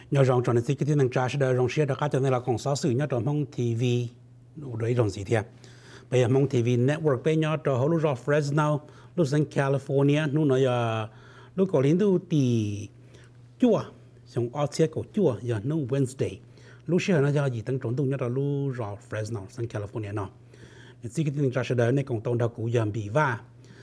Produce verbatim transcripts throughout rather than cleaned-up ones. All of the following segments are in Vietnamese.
nhớ rằng trong này cái Ntiaj sẽ được rong share được các cho nên là còn sáu sự nhớ trong Hmong ti vi đối rong gì thế bây giờ Hmong ti vi Network bây nhớ trong hồi lúc ra Fresno lúc sang California lúc nói giờ lúc có liên tục thì chua xong ở xe của chua giờ nó Wednesday lúc xưa nó giờ gì tăng trọng tung nhớ trong lúc ra Fresno sang California nó thì cái Ntiaj sẽ được này còn tông đầu cụ giờ bị va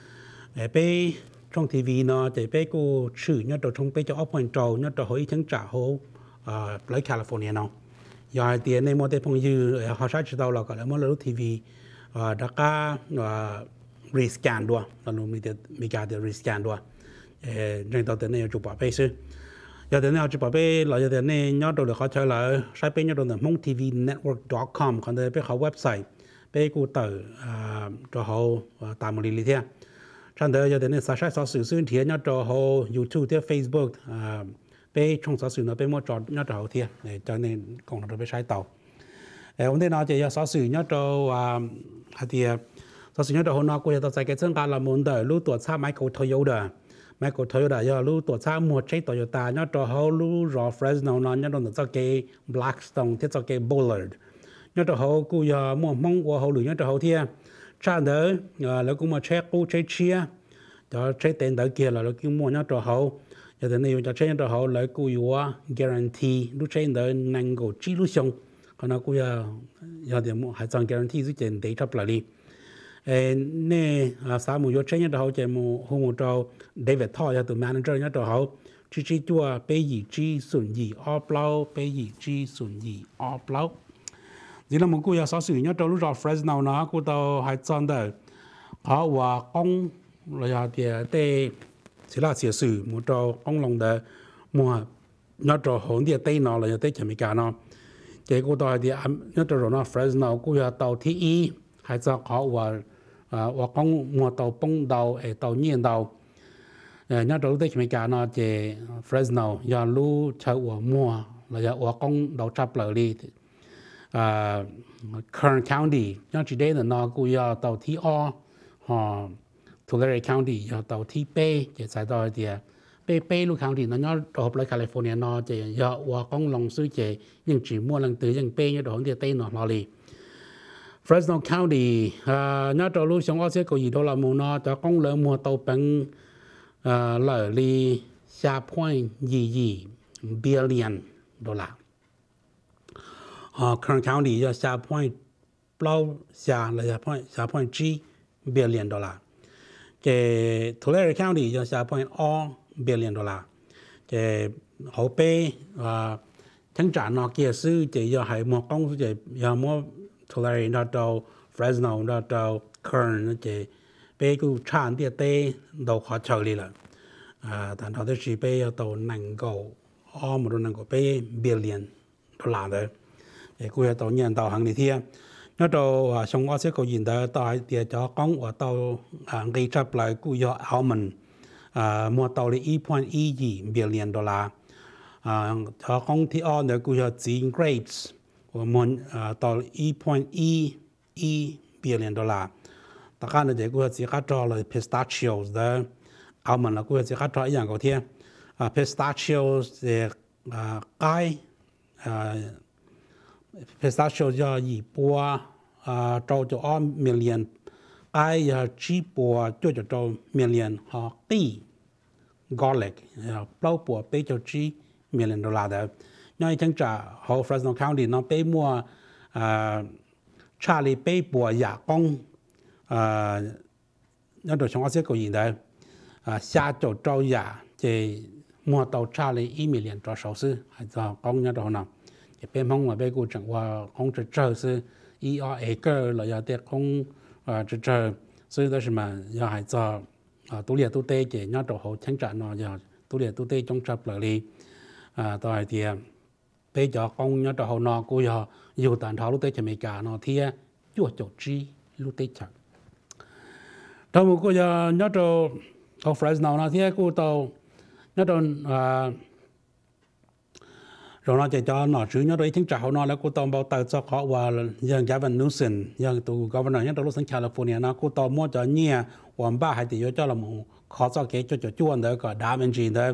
bây trong ti vi nó chỉ bây cô chữ nhớ trong trong bây cho appoint trâu nhớ trong hồi tháng trả hồ ở lấy California nó giờ thì này một cái phong dư họ sẽ chỉ đâu là cái một lúc ti vi đã cả rescan đua là nó mới được mới cả được rescan đua nên tao tới này chụp bảo vệ sư giờ tới này chụp bảo vệ là giờ tới này nhớ đâu được họ chơi là sai bên nhớ đâu là Hmong ti vi network dot com còn đây bên họ website bên cô tự cho họ tạo một lý thế trong đó giờ tới này sai sai sử dụng thì nhớ cho họ YouTube theo Facebook bên trong sử dụng nó bên một trò nhớ cho họ thế để cho nên còn nó bên sai tàu vấn đề nó chỉ là sử dụng nhớ cho thì sau khi nhớ được hôm nay cô ta cái chân cả là muốn đợi lúc tuổi xa Michael Toyota Michael Toyota giờ lúc tuổi xa mua chiếc Toyota nhớ cho họ lúc rõ Fresno nó nhớ được cho cái Blackstone thế cho cái Bullard nhớ cho họ cô giờ mua mong qua họ lựa nhớ cho họ thiê cha đỡ là cũng mà chiếc cô chiếc chia cho chiếc tiền đỡ kia là nó cũng mua nhớ cho họ giờ thế này cho chiếc nhớ cho họ lấy cô yêu guarantee lúc chiếc đỡ năng够记录上còn nó cô giờ giờ thì mua hay chọn guarantee giúp tiền để chấp lại đi nè sao mua cho trên đó chỉ mua hôm mua cho David Thor cho tụi manager nhớ cho họ chỉ chỉ chua bây giờ chỉ xuân gì ở bao bây giờ chỉ xuân gì ở bao chỉ là một cô giáo sử nhớ cho lúc ra Fresno nó cô tao hay chọn đó họ và ông là thì để chỉ là sử sử mua cho ông lòng đó mua nhớ cho họ thì tây nó là tây chả mấy cả nó chỉ cô tao thì nhớ cho nó Fresno cô giáo tàu thi hay cho họ và và con mua tàu bông tàu ở tàu nhiên tàu nhớ đầu tiên mình cả nó chỉ Fresno giờ lu chơi và mua là giờ và con đầu chấp lại đi Kern County nhớ chỉ đây là nó cũng giờ tàu thi O họ Tulare County giờ tàu thi B chỉ sai đó thì B B lu county nó nhớ hợp lại California nó chỉ giờ và con lòng suy chỉ nhưng chỉ mua lần từ nhưng B nhớ đó thì tên nó nó đi Fresno County nhớ cho lúc sống ở sẽ có gì đó là mua nó cho con lỡ mua tàu bằng lỡ đi xa point gì gì billion đô la Kern County cho xa point bao xa là xa point xa point G billion đô la cái Tulare County cho xa point O billion đô la cái hậu bê tháng trả nó kia sư chỉ giờ hay mua con chỉ giờ mua Tulare nó đâu Fresno nó đâu Kern nó chỉ bây giờ chán địa tây đâu khó chơi đi là à thành ra chỉ bây giờ đâu năng够哦một đô năng够bây billion đô la đấy để cô ấy đâu nhận đâu hàng này thiê nó đâu xong ở sẽ có nhìn thấy tại địa cho con ở đâu gây chấp lại cô ấy Almond mua tàu là one point one gì billion đô la cho con thì ở nơi cô ấy Gene Grapes và muốn tàu one point one billion đô la tất cả những cái cô chỉ có cho là pistachios đó almond là cô chỉ có choอย่าง có thiên pistachios thì cái pistachios do gì bùa cho cho million cái chỉ bùa cho cho cho million họ tỷ garlic bao bùa bây cho chỉ million đô la đó nhưng chẳng trả họ Fresno County nó bây mua Charlie bây bùa giả công nhớ được trong sẽ có gì đấy xa chỗ trâu giả thì mua tàu Charlie một million cho sáu sư hay cho công nhớ được nào thì bên mong là bên cô chẳng qua không chơi chơi sư e r acre là giờ tiệc không chơi chơi sư đó mà giờ hay cho tu liệt tu tê chỉ nhớ được họ chẳng trả nó giờ tu liệt tu tê trong chấp lại đi tôi thì bây giờ con nhớ được họ nó cô giờ dù tàn tháo lúc tê chỉ mấy cả nó thì chúa chỗ chi lúc tê chẳng đâu một cô giờ nhớ được ở Fresno nó thì cô tàu nhớ được rồi nó chỉ cho nó chữ nhớ được chính trả họ nó là cô tàu bao tờ cho họ và dân Gavin Newsom dân tụ governor nhớ được lúc sang California nó cô tàu mua cho nhia hoàn ba hay thì cho là một khó cho cái cho cho chuan đó có đám engine đó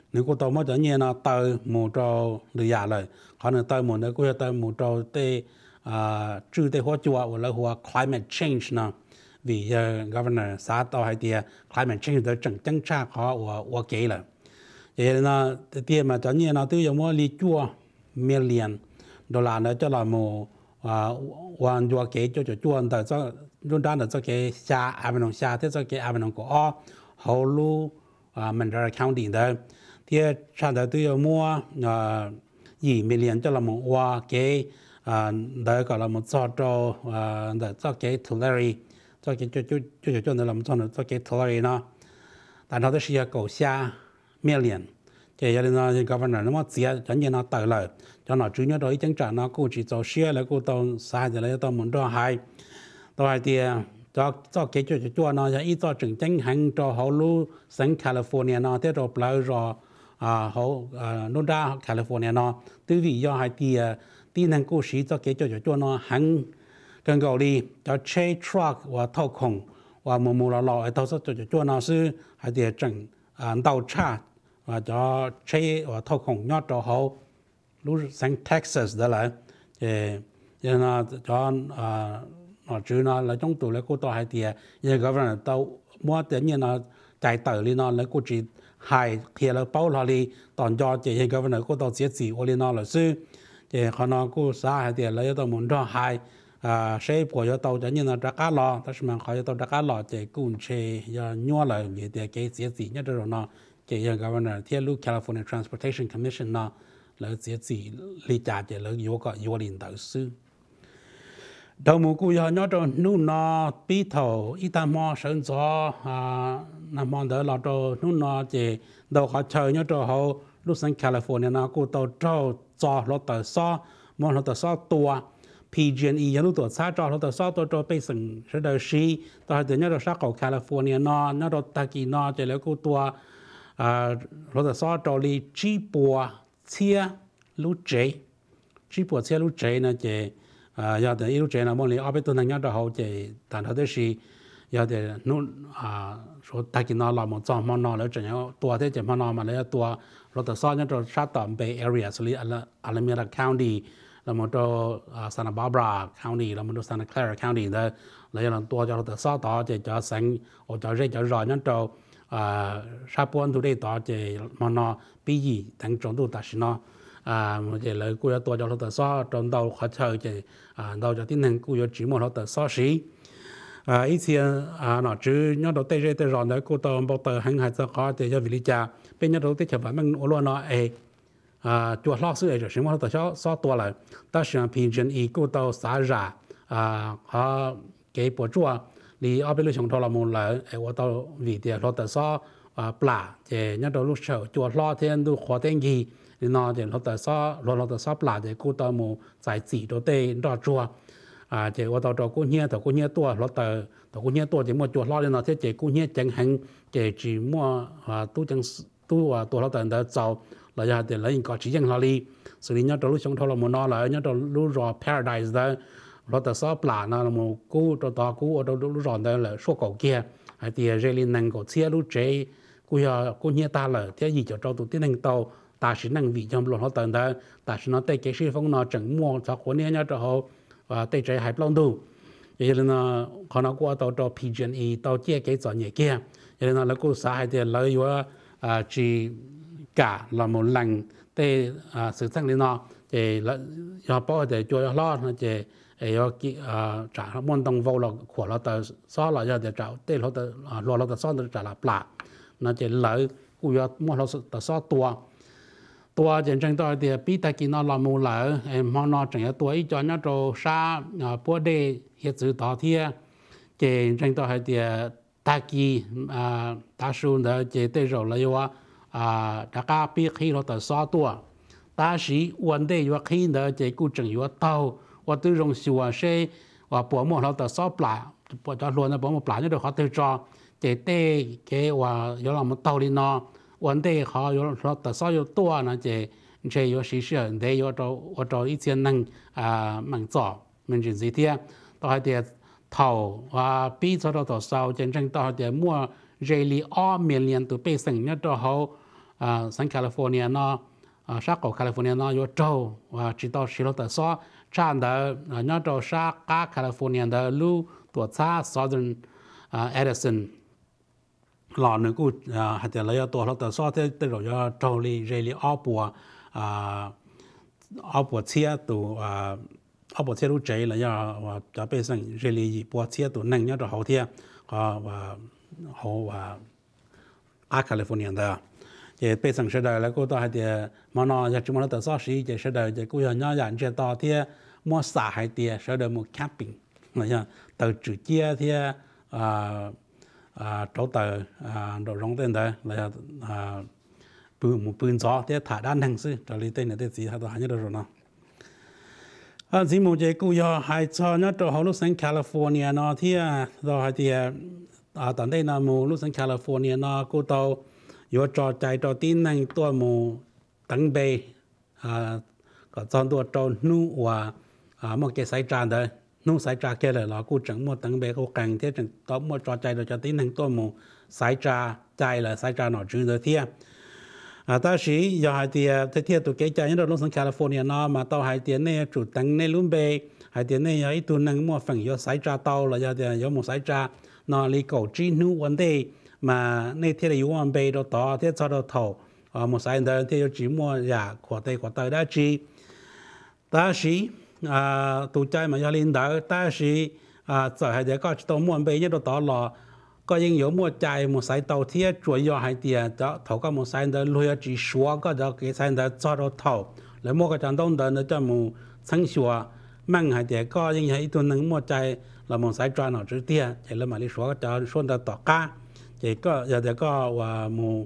nếu cô tàu mới cho nhiên nó tới một trò lười giả lời họ nên tới một nơi cô tới một trò tê trừ tê hoa chùa hoặc là hoa climate change nè vì governor xã tàu hay tiề climate change tới chẳng chẳng cha họ và và kế là vậy là tiền mà cho nhiên nó từ giống như lý chùa million đô la nữa cho là một hoàn chùa kế cho cho chùa tại cho chúng ta là cho cái xa Avenon xa thế cho cái Avenon của hậu lu mình ra county đó thì cha đã từ mua gì million cho là một hoa cái đó gọi là một số cho đó cho cái Tulare cho cái cho cho cho cho nó làm cho nó cho cái Tulare nó tại nó sẽ có xa million cái giờ nó governor nó mất tiền cho nên nó tự lợi cho nó chủ yếu đối chứng trả nó cũng chỉ cho share là cũng tao sai rồi lấy tao muốn cho hai tao hai thì cho cho cái cho cho nóจะอีต่อจึงจังหังcho họ lu sang California nó thế rồi bao rồi à họ nó ra California nó từ vì do hai thì tin năng cố sĩ cho cái cho cho nó hàng gần gạo đi cho xe truck và thâu khổng và mù mù lò lò thâu cho cho cho nó sư hai thì chẳng tàu cha và cho xe và thâu khổng nhót cho họ lúc sang Texas đó là thì nó cho nó chứ nó là trong tủ là cô tao hai thì giờ governor tao mua tiền như nó chạy tờ li nó là cô chỉ hai thì là bao là li toàn cho chỉ hiện governor cô tao sẽ chỉ ô li nó là sư thì họ nó cô xã hai thì là tao muốn cho hai à sẽ của cho tao cho như nó trả cá lò ta mà họ cho tao trả cá lò chỉ cũng chỉ giờ nhua lại vì thì cái sẽ chỉ nhất rồi nó chỉ hiện governor thì lúc California Transportation Commission nó là sẽ chỉ li trả chỉ là yếu có yếu liền tới sư đầu mùa cũ giờ nhớ cho nút nó bí thầu ít tam mò sơn gió à nằm mòn đỡ là cho nút nó chỉ đầu họ chơi nhớ cho họ lúc sang California nó cũng tàu cho cho nó tờ so mòn nó tờ so tua pê giê en e lúc tờ xa cho nó tờ so tàu cho bây sừng sẽ đời si tàu từ nhớ cho sát cầu California nó nhớ cho ta kỳ nó chỉ lấy cũng tua à nó tờ so cho đi chỉ bùa chia lúc chế chỉ bùa chia lúc chế nó chỉ à giờ thì yêu trẻ là mong lý ở bên tôi năng nhớ cho họ chỉ tạm thời thì giờ thì nó à số đại kinh nó làm một trong mong nó là chỉ nhớ tua thế chỉ mong nó mà lấy tua rồi từ sau nhớ cho sát tầm Bay Area xử lý Alameda County là một cho Santa Barbara County là một cho Santa Clara County đó lấy là tua cho từ sau đó chỉ cho sáng ở cho rễ cho rồi nhớ cho à sát buôn tụi đây đó chỉ mong nó bị gì tăng trưởng tụi ta xin nó à một cái lời cô tôi cho nó tự so trong đầu khó chơi thì à đầu cho tin rằng cô chỉ một nó tự so xí à ít thì à nó chứ nhớ đầu tây tây rồi đấy cô tôi bảo tờ hành hai giờ khó thì cho vị lý cha bên nhớ đầu tây chụp mình ô luôn nó ấy à chuột lo sự ấy rồi chỉ một nó tự so so tua lại ta sử dụng bình dân ý cô tôi xả ra à họ cái bộ chua đi ở bên lối sống thọ là một lời ấy của tôi vì thì nó tự so à plà thì nhớ đầu lúc sau chuột lo thêm đủ khó tên gì thì nó thì nó tự so nó nó tự so plà thì cô tôi một giải chỉ đầu tây đó chua à thì tôi tôi cô nhớ tôi cô nhớ tua nó tự tôi cô nhớ tua thì một chuột lo thì nó thế thì cô nhớ chẳng hạn thì chỉ mua à tu chẳng tu à tu nó tự tự giàu là giờ thì lấy có chỉ chẳng lo đi xử lý nhớ đầu lúc sống thọ là một nó là nhớ đầu lúc rồi paradise đó nó tự so plà nó là một cô tôi tôi cô ở đầu lúc rồi đó là số cầu kia hay thì really năng có chia lúc chế cô giờ cô nhớ ta là thế gì cho cho tụi tiếng năng tàu ta chỉ năng vị trong lòng họ tận đó ta chỉ nói tới cái sự phong nó chẳng mua choคนนี้nhớ cho họ và tới trái hải long đủ vậy nên là họ nói qua tàu tàu pê giê en e tàu chia cái chọn nhẹ kia vậy nên là cô xã hay thì lợi dụng à chỉ cả là một lần tới à sự sang đến nó thì là do bao thì cho lo nó thì do à trả món đồng vô là của nó tờ xóa là do để trả tới nó tờ lo nó tờ xóa nó trả là plà nó chỉ lợi cô do món nó tờ xóa tuaตัวเจนจังตัวเดียปีตะกี้นอลามูเหล่เอ็มมอนอจังตัวอีจอนยโตซาปัวเดเฮ็ดสื่อต่อเทียเจนจังตัวให้เดียตะกี้อ่าตาชูเดเจเตโรเลยว่าอ่าตะกาปีขี้เราแต่ซอตัวตาสีวันเดอยู่ขี้เดเจกูจังอยู่เต้าว่าตัวรงสิว่าเชว่าปัวหมอเราแต่ซอปลาปัวจะล้วนนะปัวหมอปลาเนี่ยเดี๋ยวเขาเตจอเจเตเกว่าอยู่เรามาเต้าลินอวันเดย์เขาอยู่เราแต่ซ้อยตัวนะเจเจอยู่สิเชื่อเดย์อยู่เราเราอีเทียนนั่งอ่ามันจ่อมันจึงสิเทียต่อให้เดียเท่าว่าปีเราต่อเสาเจนจังต่อให้เดียมั่วเจลีอ้อเมียนเลียนตัวเป้สิ่งเนี่ยตัวเขา à sang California nó à sát cổ California nó vô trâu và chỉ tao chỉ lo tới so chan đó nhớ trâu sát cả California đó lu tuổi xa Southern Edison lò nữa cũng hạt tiền lấyตัวเราแต่ซ้อที่ที่เราจะโจลีเรลีอ้อปัวอ่าอ้อปัวเชียตัวอ่าอ้อปัวเชียรู้ใจแล้วจะว่าจะไปสั่งเรลีปัวเชียตัวนั่งเนี่ยเราเขาเทียก็ว่าเขาว่าอาแคลิฟอร์เนียได้จะไปสั่งเสด็จแล้วก็ต้องให้เดียมันนอจะจุดมันแต่ซ้อสีจะเสด็จจะกูยังย้อนอย่างจะต่อเทียมัวสาให้เดียเสด็จมัวแคมปิ้งแล้วจะตัวจุดเจียเทียอ่าà chỗ tờ à đồ rong tên đấy là àปืนmộtปืนgió thế thả đan hàng sư trở lại tên là tên gì hay là nhớ được rồi nào à chỉ một cái cụ yo hay cho nhớ chỗ họ lúc sang California nó thì rồi hay thì à tận đây là một lúc sang California nó cụ tàu yo trò chạy trò tin năngตัวmột tầng bề à có chọnตัวtrâu nu và à một cái sải tràn đấy nông sải trà kia là nó cũng chẳng một tầng bề không càng thế chẳng có một trò chạy rồi cho tiến hành tôi một sải trà chạy là sải trà nó chưa được thiệt à ta chỉ giờ hai tiền thế thiệt tụi cái chạy như lúc sang California nó mà tàu hai tiền này chủ tầng này luôn bề hai tiền này ấy tụi năng một phần do sải trà tàu là do tiền do một sải trà nó lấy cầu chi nu vấn đề mà này thiệt là yếu vấn bề đó tỏ thiệt cho đó thầu à một sải đó thiệt chỉ mua giả của tay của tay đã chi ta chỉ à tụi trai mà gia đình đó ta chỉ à giờ hay để có tàu mua bây giờ đó là có những yếu mua trai một sải tàu thiệt chủ yếu hay tiền đó thầu có một sải đó lui chỉ số có đó cái sải đó cho đó thầu lấy mua cái trang đông đó nó cho một sáng sủa mang hay để có những hay tụi năng mua trai là một sải tròn nào trước tiền chỉ là mà đi số cho số đó tỏ cá chỉ có giờ để có và một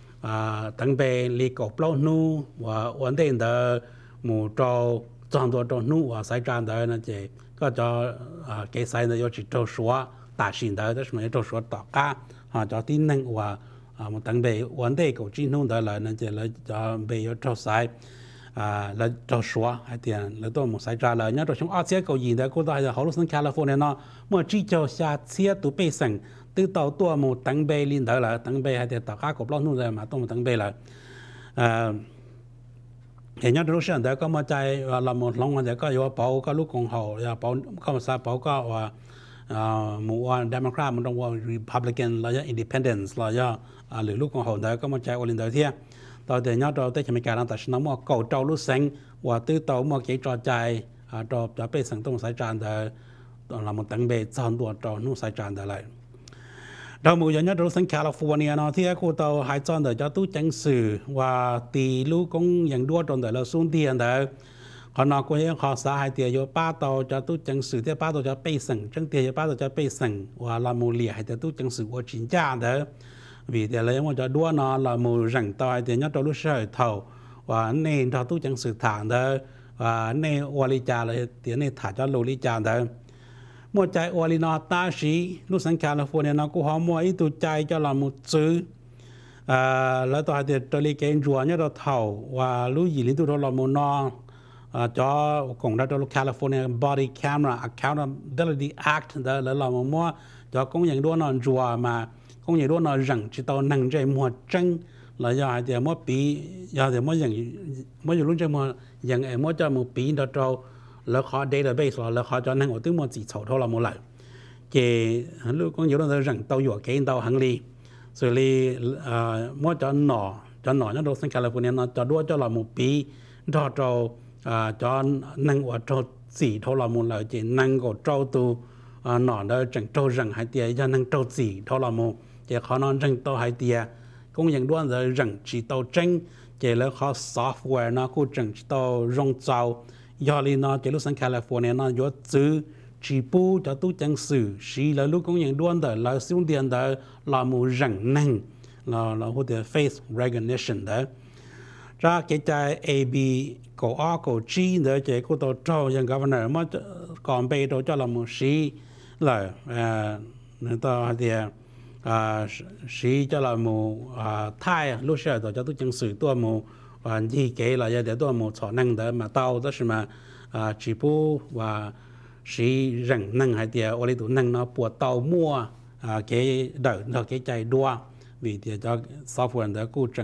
à tăng bề li cổ plau nu và vấn đề đó một trâu chọnตัวตัวนู้ว่าสายจานได้นะเจ๊ก็จะอ่าเกสายเนี่ย要去做说大型的但是没做说大家啊จะที่นั่งว่าอ่ามันตั้งเบวันเด็กก็จีนนู่นได้เลยนะเจ๊แล้วจะเบย做สายอ่าแล้ว做说ให้เดียนแล้วตัวมันสายจานเลยเนี่ยตัวช่วงอาเซียก็ยินได้ก็ได้จะเขาลูกสังแคลิฟอร์เนียเนาะเมื่อจีเจ้าชาเซียตัวไปสั่งตื้อต่อตัวมันตั้งเบลินได้เลยตั้งเบให้เดียตากาก็ปล้นนู่นได้มาตัวมันตั้งเบเลยอ่าเห็นยอดรู้เชื่อแต่ก็มาใจว่าเราหมดลงมาแต่ก็อยู่ว่าเป่าก็ลูกของเขาอย่าเป่าเข้ามาซาเป่าก็ว่าหมู่ว่าเดโมแครตมันต้องว่า Republican เราจะ Independence เราจะหรือลูกของเขาแต่ก็มาใจโอลินเดียเทียตอนเดียวเราได้จะมีการตัดสินว่าเก่าเจ้าลูกเซ็งว่าตื้อเต่ามาเกี่ยจอใจจอจะไปสั่งตรงสายจานแต่ตอนเราหมดตั้งเบสจอนตัวจอนู่นสายจานแต่ไรเราหมู่อย่างนี้เราสังแคลิฟอร์เนียเนาะที่กูเตาหายจอนเดี๋ยวจะตู้จังสื่อว่าตีลูกของอย่างด้วจนเดี๋ยวเราสุ่มเทียนเดี๋ยวขอนอกกูยังขอสาหายเตียอยู่ป้าเตาจะตู้จังสื่อที่ป้าเตาจะไปสั่งจังเตียป้าเตาจะไปสั่งว่าเราหมู่เลี้ยให้เตียตู้จังสื่อว่าจริงจ้าเดี๋ยวvìเดี๋ยวเรายังว่าจะด้วเนาะเราหมู่รังต่อยเดี๋ยวนี้เรารู้เชื่อเท่าว่าในเราตู้จังสื่อฐานเดี๋ยวว่าในวอลิจาเลยเดี๋ยวในถ่ายจะโลลิจาเดี๋ยวมัวใจอวลินอตาชีลูกสังแคลิฟอร์เนียนะกูหอมมัวอีตัวใจจะละมุดซื้ออ่าแล้วตัวเดียวตัวเล็กเองจัวเนี่ยเราเท่าว่าลูกหญิงตัวเรามุนออ่าจอของเราตัวแคลิฟอร์เนีย Body Camera Accountability Act เดี๋ยวแล้วเรามัวจอกงอย่างด้วนนอนจัวมากงอย่างด้วนนอนรังจิตเอานั่งใจมัวจังแล้วยาเดี๋ยวมัวปียาเดี๋ยวมัวอย่างมัวอยู่รุ่นใจมัวอย่างไอ้มัวจะมัวปีเราเราแล้วเขา database แล้วเขาจะนั่งเอาตัวมันจีเขาเท่าเราหมดเลยเกี่ยลูกก็อยู่ตรงนั้นรังเตาอยู่เกี่ยเตาหังลีส่วนลีอ่ามั่วจะหน่อจะหน่อเนี่ยเราสังแคลิฟอร์เนียนะจะด้วยจะเราหมู่ปีถ้าเราอ่าจะนั่งว่าเราจีเท่าเราหมดเลยจีนั่งก็เราตัวอ่าหน่อเราจังเรารังหายเตียจะนั่งเราจีเท่าเราหมดเจ้าเขานอนจังเตาหายเตียก็ยังด้วยเรารังจีเตาจังเจ้าแล้วเขาซอฟต์แวร์นะก็จังจีเตารงเจ้ายอลีนอเจลูสังแคลิฟอร์เนียนอยศซื้อชีปูจะตู้จังสื่อชีแล้วลูกของอย่างด้วนเดอเราสิ่งเดียนเดอเราหมู่รังนั่งเราเราพูดถึง face recognition เดอจากเกจาย A B ก็ R ก็ G เดอเจกูตัวเจ้าอย่าง governor มันก่อนไปตัวเจ้าเราหมู่ชีเลยเอ่อนั่นตัวเดียอ่าชีเจ้าเราหมู่อ่าไทยลูกเชื่อตัวเจ้าตู้จังสื่อตัวหมู่วันที่เกย์เราจะเดี๋ยวตัวหมู่ชอนั่งเดินมาเต้าแต่是嘛อ่าจีปูว่าสีรังนั่งให้เดียววันนี้ตัวนั่งเนาะปวดเต้ามั่วอ่าเกย์เดินเราเกย์ใจดัวvìเดี๋ยวจะซอฟต์แวร์เดี๋ยวกู้จัง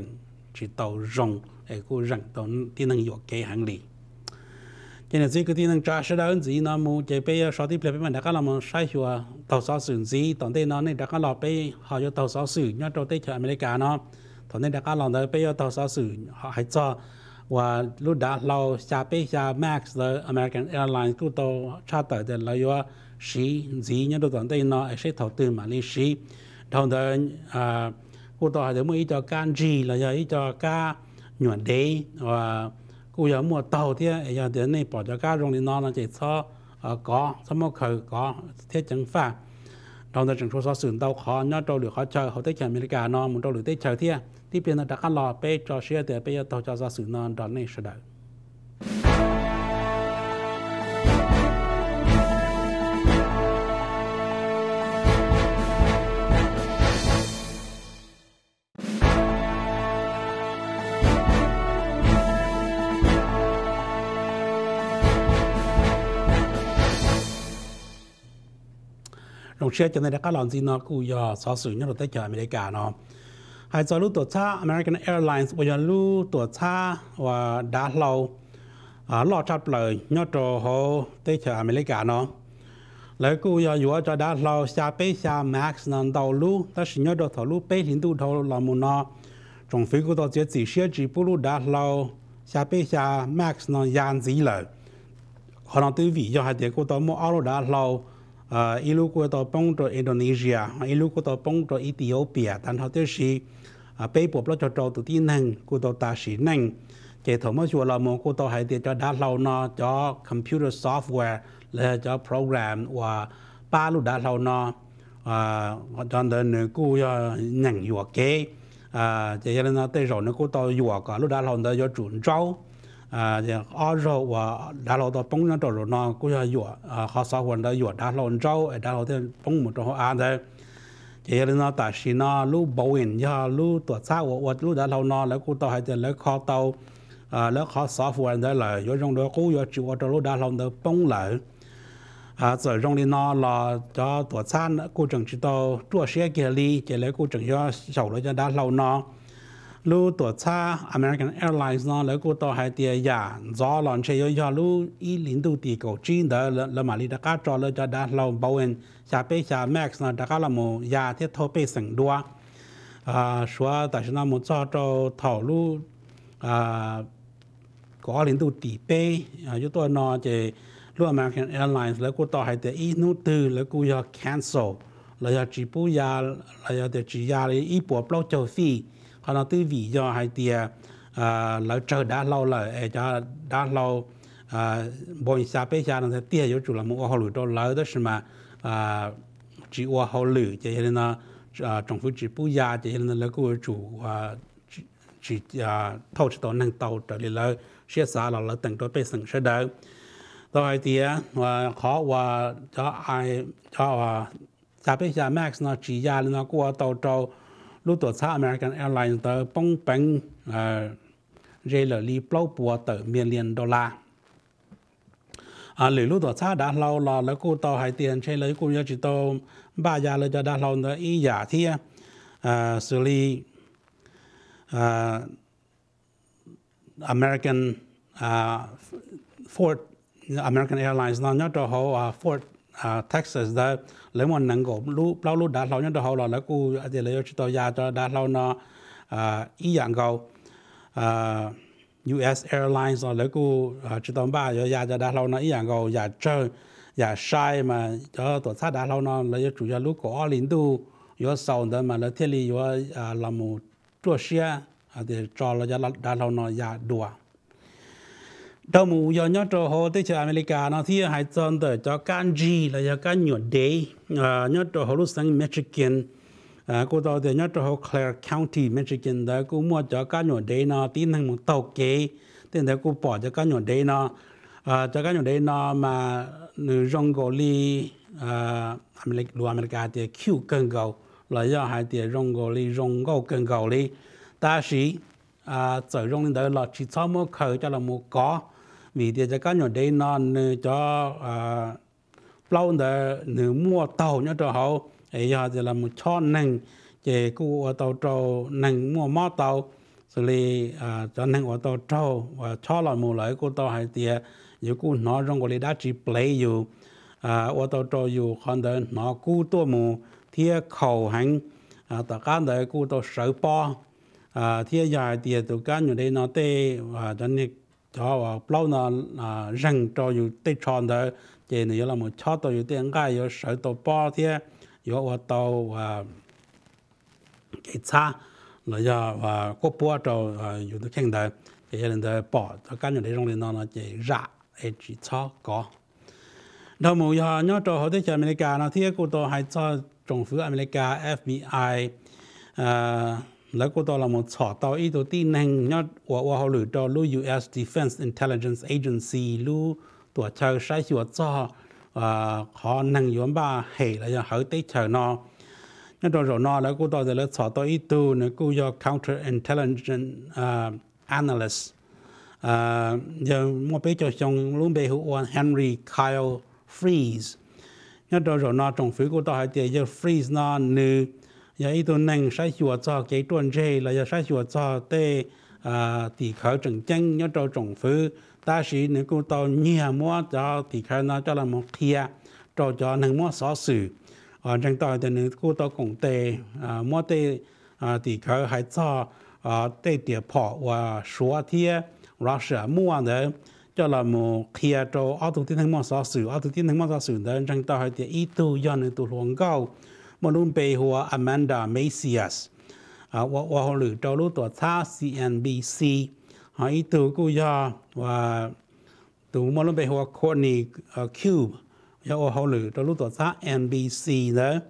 chỉ tàu rồng để cô rằng tàu tiên năng dọc cái hàng lì cho nên chỉ cái tiên năng trả sẽ đơn gì nó mua chỉ bây giờ sau tiếp lại mình đã có làm một sai chùa tàu sáu sử gì tàu tên nó nên đã có làm bây họ cho tàu sáu sử nhớ tàu tây chợ America nó tàu nên đã có làm tới bây giờ tàu sáu sử họ hãy cho và lúc đã lâu xa bây giờ Max the American Airlines cũng tàu charter để lấy vào sĩ gì nhớ tàu tên nó sẽ thầu tư mà đi sĩ đồng thời à cô tàu hay mỗi cho can gì là giờ cho ca nhuận đế và cô giờ mua tàu thì giờ đến này bỏ cho ca rong đi nó là chỉ cho có sao mà khởi có thiết chẳng phải đồng thời chúng tôi sử tàu khó nhớ tàu được khó chờ họ tới chợ America nó muốn tàu được tới chờ thì tiếp đến là đã có lò pe cho xe để bây giờ tàu cho ra sử nó đó này sẽ đợi đồng xe cho nên đã có làm gì nó cũng do sở sử nhất là tới chợ America nó hay cho lúc tổ cha American Airlines bây giờ lúc tổ cha và đã lâu à lo chặt lời nhớ cho họ tới chợ America nó lấy cũng do vừa cho đã lâu xa bé xa Max nó đầu lúc ta chỉ nhớ được thầu lúc bé hiện tu thầu là một nó trong phía của tôi chỉ xe chỉ bù lúc đã lâu xa bé xa Max nó dàn gì lời họ nói từ vị do hai đứa của tôi mua áo đã lâu à ilu của tôi bông cho Indonesia ilu của tôi bông cho Ethiopia但係都是啊被迫咗做做到啲能của tôi ta sĩ năng chỉ thầu mới chùa là một của tôi hay để cho đã lâu nó cho computer software là cho program và ba lúc đã lâu nó à cho nên cô nhận hiệu kế à chỉ là nó tới rồi nó của tôi hiệu cả lúc đã lâu nó cho chuẩn trâu à ở rồi và đã lâu tôi bông nó rồi nó cũng là hiệu họ sao hoàn đã hiệu đã lâu trâu đã lâu thì bông một chỗ ăn đấy chỉ là nó tại vì nó lúc bảo hiểm cho lúc tuổi xã và lúc đã lâu nó lấy cô tôi hay lấy kho tàu à lấy kho software đó là do trong đó cũng do chịu ở lúc đã lâu nó bông lại à rồi trong đó nó là cho tuổi xã cô chẳng chỉ tàu chua xe kia đi chỉ lấy cô chẳng cho sầu lấy cho đã lâu nó lúc tuổi xã American Airlines nó lấy cô tôi hay tiền giả do lần chơi cho lúc ý lính tu tỷ cầu chín đó là mà đi đã cá cho lấy cho đã lâu bảo hiểm xa bé xa Max nó đã có là một nhà thiết thô bê sẵn đua à số tại sao nó một cho cho thầu lu à có liên tục tỷ bê à chúng tôi nói về lu American Airlines lấy cô tàu hay để ít nút từ lấy cô giờ cancel lấy giờ chỉ bù nhà lấy giờ để chỉ nhà lấy ít bộ bao châu phi họ nói từ vì do hay tiền à lấy chờ đã lâu rồi cho đã lâu à bọn xa bé xa nó sẽ tiền cho chủ là một họ lựa cho lấy đó mà à chỉ qua hậu lử cho nên là trong phía chỉ bù gia cho nên là cô chủ chỉ thâu cho năng tàu trở lại là xe xa là là từng đối với sừng sẽ đỡ rồi thì và khó và cho ai cho xa bây giờ Max nó chỉ ra là nó qua tàu trâu lúc tổ chức American Airlines tới bông bánh rơi là li bao bùa tới miền liền đô la à lưỡi lúc đó cha đã lâu là lấy cô tàu hải tiền chơi lấy cô nhớ chỉ tàu ba giờ lấy cho đã lâu nữa ý giả thì à xử lý à American à Ford American Airlines nó nhớ cho họ Ford Texas đó lấy một năng gồm lúc lâu lúc đã lâu nhớ cho họ là lấy cô thì lấy chỉ tàu giả cho đã lâu nó ý dạng cầu u ét Airlines là lấy cô chỉ tàu ba giờ giờ đã lâu nó ý dạng cầu giờ chơi giờ sai mà cho tổ chức đã lâu nó lấy chủ yếu lúc có lính tu có sau đó mà lấy thiết bị có làm một chỗ xe để cho là đã lâu nó giờ đùa đầu mùa giờ nhớ cho họ tới chợ America nó thì hay chọn tới cho can G là cho can nhuận đế nhớ cho họ lúc sang Michigan cô tao thì nhớ cho họ Clare County Michigan đó cô mua cho can nhuận đế nó tin thành một tàu kế tên đó cô bỏ cho can nhuận đế nó cho can nhuận đế nó mà người rong gò li America lu America thì Q cần cầu là do hai thì rong gò li rong gò cần cầu li ta sĩ à giờ rong đó là chỉ cho một khởi cho là một có vì thì cho cá nhân đây nó cho à lâu đó nếu mua tàu nhớ cho họ thì giờ thì là một cho nâng chỉ cô tàu trâu nâng mua mót tàu xử lý cho nên của tôi trâu và cho là một lời của tôi hay tiệt dù cô nói trong cái đã chỉ play dù của tôi trâu dù còn đời nó cô tôi mù thiệt khẩu hành tất cả đời cô tôi sợ bỏ thiệt dài tiệt tụi cá như đây nó tê và cho nên cho bao nó răng cho dù tê tròn đời chỉ nếu là một chó tôi dù tiếng cái dù sợ tôi bỏ thiệt dù của tôi và cái xa là do và có bỏ cho dù tôi khen đời thì gia đình đời bỏ cho cá nhân để trong lên nó nó chỉ rạ để chỉ cho có đầu mùa giờ nhớ cho họ tới chờ America nó thì cô tôi hay cho政府America F B Iแล้วก็ตัวเราหมดสอต่ออีตัวที่นั่งยอดว่าว่าเขาหรือตัวรู้ U S Defense Intelligence Agency รู้ตัวเชอใช้หัวจ่อขอนั่งย้อนบ้าเหตุแล้วจะเขาติดเชอนอนั่นตัวเรานอแล้วก็ตัวจะเลือกสอต่ออีตัวเนี่ยกูยอ Counter Intelligence Analyst ยังมั่วไปจงรู้ไปหัว Henry Kyle Freeze นั่นตัวเรานอจงฝืนกูตัวให้เดียว Freeze นอหนึ่งgiờ ý tôi năng sai chùa cho cái tuần chơi là giờ sai chùa cho tê tỷ khởi trừng chân nhớ cho trồng phứ ta sĩ nếu cô tao nhiều mua cho tỷ khởi nó cho là một kia cho cho năng mua xóa sử ở trong tàu thì nếu cô tao cũng tê mua tê tỷ khởi hay cho tê tiệp phỏ và số thiê Russia mua nữa cho là một kia cho ở tụ tiên năng mua xóa sử ở tụ tiên năng mua xóa sử nữa trong tàu thì ý tôi do nên tôi luồng cao mà luôn bề hoa Amanda Macias, và và họ lựa cho lúc tuổi thà C N B C, họ ý từ cô ya và từ mà luôn bề hoa Courtney Cube, và họ lựa cho lúc tuổi thà N B C nữa,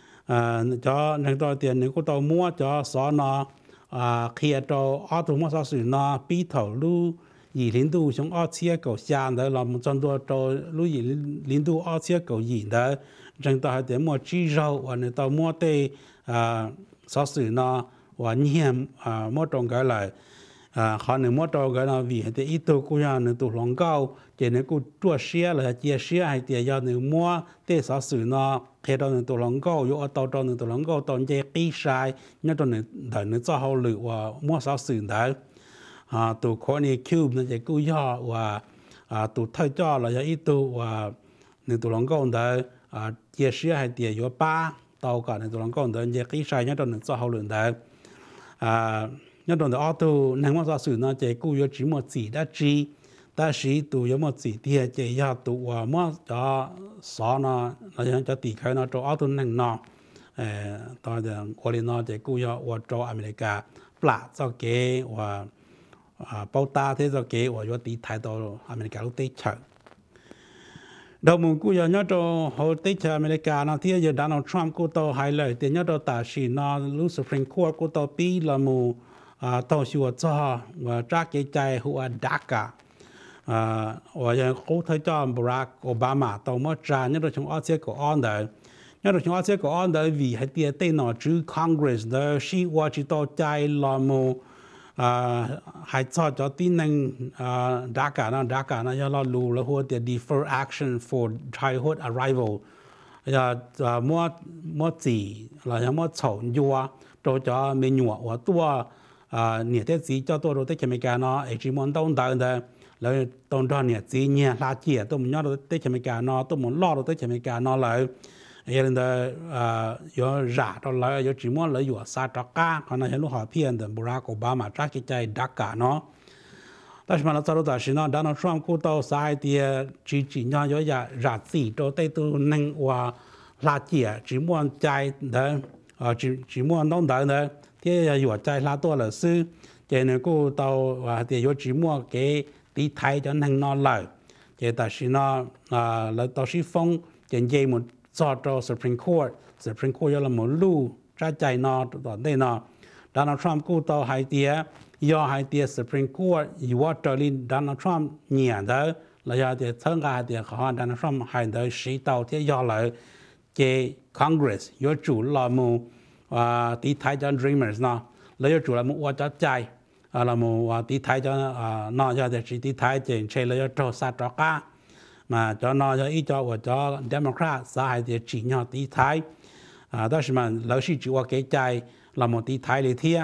cho nên tôi tiền nếu cô tôi mua cho số nó khi cho ở tụ mua số sử nó bị thầu lu gì liên tục trong ở chia cầu xa nữa là một trong đó cho lu gì liên tục ở chia cầu gì nữa rằng ta để mua chi rau và người ta mua tê số sử nó và nhiều mua trồng cái lại họ nếu mua trồng cái nào vì thế ít tôi cũng là nếu tôi lòng cao chỉ nếu tôi tua xía là chia xía hay tiền do nếu mua tê số sử nó khi đó nếu tôi lòng cao dù ở tàu cho nếu tôi lòng cao tàu chơi kỹ sai nhớ cho nếu đợi nếu cho họ lựa và mua số sử đấy tôi có này cube nó chỉ cứ do và tôi thấy cho là ít tôi và nếu tôi lòng cao đấy chia sẻ hay tiền yếu ba tàu cả nên tụi nó còn đến giờ cái sai nhất là cho hậu lượng đấy nhất là auto năng lượng sử nó chỉ cố yếu chỉ một chỉ đã chi ta chỉ tụi yếu một chỉ thì chỉ yếu tụi và mua cho số nó là cho tỷ khởi nó cho auto năng nó tao giờ qua lên nó chỉ cố yếu và cho America plạ cho cái và bao ta thế cho cái và yếu tỷ thái độ America lúc tết chờ đầu mùa cũ giờ nhớ cho họ tới chờ America nó thì giờ Donald Trump cô tao hay lời tiền nhớ cho ta chỉ nó lúc Supreme Court cô tao pi là mù tao xua cho và chắc cái trái hùa DACA và giờ cô thấy cho Barack Obama tao mất trả nhớ cho chúng ở xe của on đấy nhớ cho chúng ở xe của on đấy vì hay tiền tên nó chữ Congress đó chỉ qua chỉ tao trái là mù hay cho cho tin năng DACA nó DACA nó là lù là hoa tiền defer action for childhood arrival giờ mua mua gì là mua chậu nhua cho cho mình nhua và tua nhiệt thế gì cho tôi rồi tới America nó chỉ muốn đông đảo đấy là đông đảo nhiệt gì nhiệt là chỉ tôi muốn nhớ tới America nó tôi muốn lo tới America nó lại giờ này giờ giả đó là giờ chỉ muốn lấy vừa sa trắc cá còn là lúc họ phiền thì Barack Obama chắc cái trái DACA nóแต่สมัยเราจะรู้จักสินะDonald Trumpกูตัวสายที่จีจีนย้อยๆรัสซีตัวเตตัวนั่งว่าลาเจียจีมวนใจเดินจีจีมวนต้องเดินเดินที่อยู่ใจลาตัวเลยซื้อเจนกูตัวว่าที่อยู่จีมวนเกตีไทยจะนั่งนอนเลยเจแต่สินะแล้วตัวสิฟงเจนเยมันจอดตัว Supreme Court Supreme Court ยังละมันรู้ใจนอตอนนี้นอDonald Trumpกูตัวไฮเตียยอไฮเตีย Supreme Court อยู่ว่าตอนนี้ Donald Trump เนี่ยเด้อแล้วยาเดียทั้งการเดียเขา Donald Trump ไฮเด้อสีเตาที่ยอเลยเจ Congress ยอจู่ละมูว่าตีไทยจะ Dreamers เนาะแล้วยอจู่ละมูว่าจะใจละมูว่าตีไทยจะนอยาเดียสีตีไทยเจนเชยแล้วยอโจซาตรก้ามาจะนอยาอีจอว่าจะ Democrat สายเดียจีนยอตีไทยแต่สมัยแล้วสิจู่ว่าเกใจละมูตีไทยเลยเทีย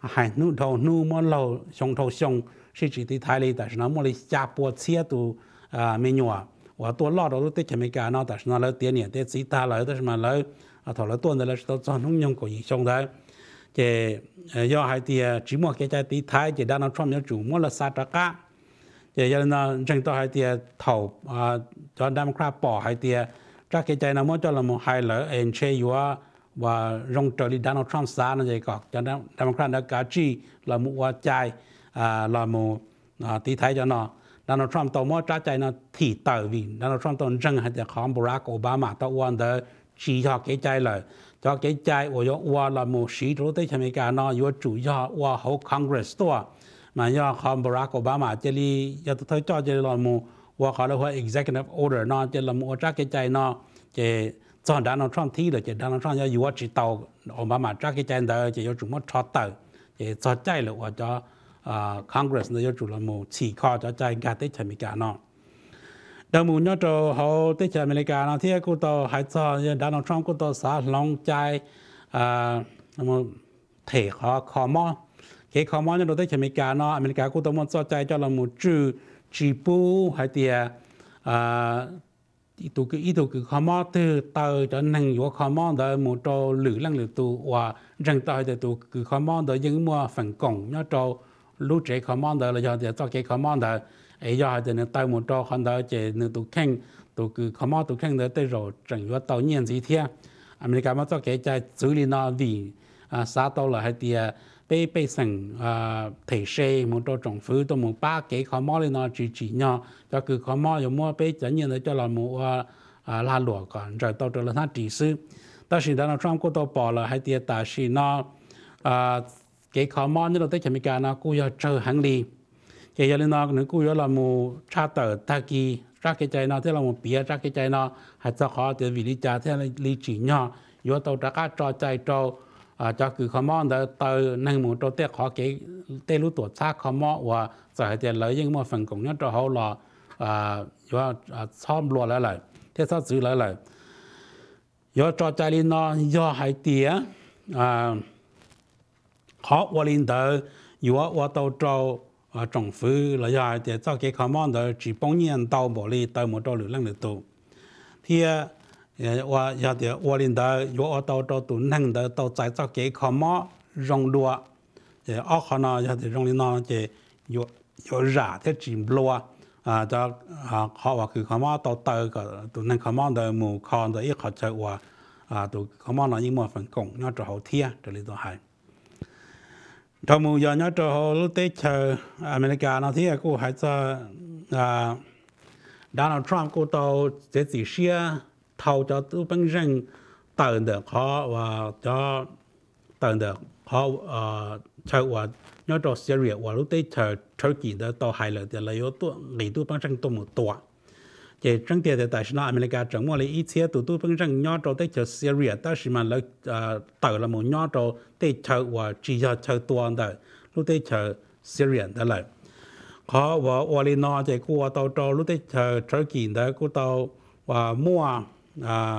hai nu đầu nu mua lầu xong thầu xong sẽ chỉ đi Thái li tại nó mua đi chả bùa chia tu à mấy nhỏ vàตัวรอดเราต้องจะไม่การเนาะแต่เราเตี้ยเนี่ยเตี้ยสีตาเลยแต่มาเลยถอดแล้วตัวนั้นเราต้องจอนนุ่งยงก็ยิ่งชงได้เจย่อให้เตี้ยจีมัวแกใจตีท้ายเจด้านเราทำเนี่ยจู่มัวละซาตะกะเจยันเราจังต่อให้เตี้ยเถ่าอ่าจอนดำคราปอให้เตี้ยจากแกใจเรามัวจอนเราโมให้เลยเอ็นเชยว่าว่ารงเจริญด้านเราทำซานั่นเองก็จอนดำครานักการจีเรามัวใจอ่าเราโมตีท้ายจอนเนาะดังนั้นทรัมป์ตัวมั่วจ้าใจน่ะที่เต่าวินดังนั้นทรัมป์ตัวจังให้จะของบารักโอบามาตัววันเดอชี้ชอบเกใจเลยชอบเกใจว่าย่อว่าเราโมชีรู้ได้อเมริกาเนาะย่อจุย่อว่าเขาคอนเกรสตัวมาย่อของบารักโอบามาจะรีย่อตัวเธอจ้าจะเราโมว่าเขาเรียกว่า executive order เนาะจะเราโมจ้าเกใจเนาะจะตอนดังนั้นทรัมป์ที่เลยจะดังนั้นทรัมป์ย่ออยู่ว่าจีเต่าโอบามาจ้าเกใจเดอจะย่อจุมั่วชอบเต่าจะชอบใจเลยว่าจะอ่าคอนเกรสเนี่ยจุลมูสี่ข้อจะใจการที่อเมริกาเนาะดมูเนี่ยจะเขาที่อเมริกาเนาะที่กูต่อหายใจดังนั้นทรัมป์กูต่อสาลองใจอ่ามูเทขอคอมอเขคอมอเนี่ยเราที่อเมริกาเนาะอเมริกากูต่อมันสนใจจะเรามูจูจีปูหายเตียอ่าอีตัวคืออีตัวคือคอมอที่เตอจะนั่งอยู่คอมอเดมูโตหรือลังหรือตัวว่าจังต่อให้ตัวคือคอมอเดยังมัวฝังกงเนี่ยโตรู้ใจคอมมานเดอร์เลยจะจะต้องเกี่ยคอมมานเดอร์ไอ้ยอดจะเนี่ยตายหมดตัวคนเดอร์จะเนี่ยตัวแข่งตัวคือคอมมานตัวแข่งเดอร์ได้รอจังว่าตัวเงียนสีเทียอเมริกามาต้องเกี่ยใจจุลินาวีอ่าสาตัวเลยให้เดียไปไปสั่งอ่าเทเช่หมดตัวจงฟื้นตัวหมดป้าเกี่ยคอมมานเลยนะจีจีเนาะก็คือคอมมานอยู่มั่วไปจะเนี่ยเลยจะเราหมดว่าอ่าลาหลวก่อนจะตัวตัวละท่านจีซื้อแต่สิ่งที่เราทำก็ตัวปอเลยให้เดียแต่สิ่งเนาะอ่าเกี่ยคอมมอนนี่เราได้จะมีการนะกูอยากเจอหังลีเกี่ยเลยนะหนึ่งกูอยากเราโมชาเตอร์ตะกี้รักใจนะที่เราโมเปียรักใจนะให้จะขอเดี๋ยววิริจาที่เราลีจีเนาะอยู่ตัวตะก้าจอใจโตอ่าจะคือคอมมอนเดอเตอร์นั่งหมู่ตัวเตะขอเกี่ยเตะรู้ตัวชาคอมมอนว่าจะให้เดี๋ยวเลยยังมาฝังกงเนี่ยตัวเขารออ่าอยู่ว่าซ้อมรัวแล้วเลยที่ซ้อมซื้อแล้วเลยอยู่จอใจลีนะอยู่ให้เตี๋ยอ่าเขาวันนี้เดออยู่ว่าตัวเจ้าจงฟื้นแล้วยาเดี๋ยวเจ้าเกี่ยคอมมอนเดอจีบงเงียนตัวบริตัวหมดตัวหรือเรื่องหรือตัวที่ว่ายาเดี๋ยววันนี้เดออยู่ว่าตัวเจ้าตัวนั่งเดอตัวใจเจ้าเกี่ยคอมมอนรงดัวเดี๋ยวอ้อขนาดยาเดี๋ยวรงนี้นอนจะอยู่อยู่ร่าที่จีบลัวอ่าจะเขาว่าคือคอมมอนตัวเตอกับตัวนั่งคอมมอนเดอหมู่คอนเดออีกเขาจะว่าอ่าตัวคอมมอนเรายิ่งมัวฝันกงน่าจะเขาเทียจะเลยตัวหายทำมูยอนจะเขาลุเตเชออเมริกาเนาะที่กูหายจะอ่าโดนัลด์ทรัมป์กูโตเจสิเชียเท่าจะตู้เป็นเรื่องตื่นเด็กเขาว่าจะตื่นเด็กเขาเอ่อเชื่อว่าเนี่ยตัวซีเรียว่าลุเตเชอตุรกีเด็กตัวไฮเลยแต่เลยตัวหลีตู้เป็นเรื่องตัวหมดตัวเจจังเดียแต่ชนะอเมริกาจังว่าเลยอีเชียตัวตู้เป็นเรื่องเนี่ยตัวเตเชอซีเรียแต่สิมันเลยอ่าตื่นละหมดเนี่ยตัวเตเชอว่าจีจะเชอตัวนั่นลุเตเชอซีเรียนั่นเลยเขาว่าวันนี้นอจะกูว่าตัวตัวลุเตเชอตุรกีเด็กกูตัวว่ามั่วอ่า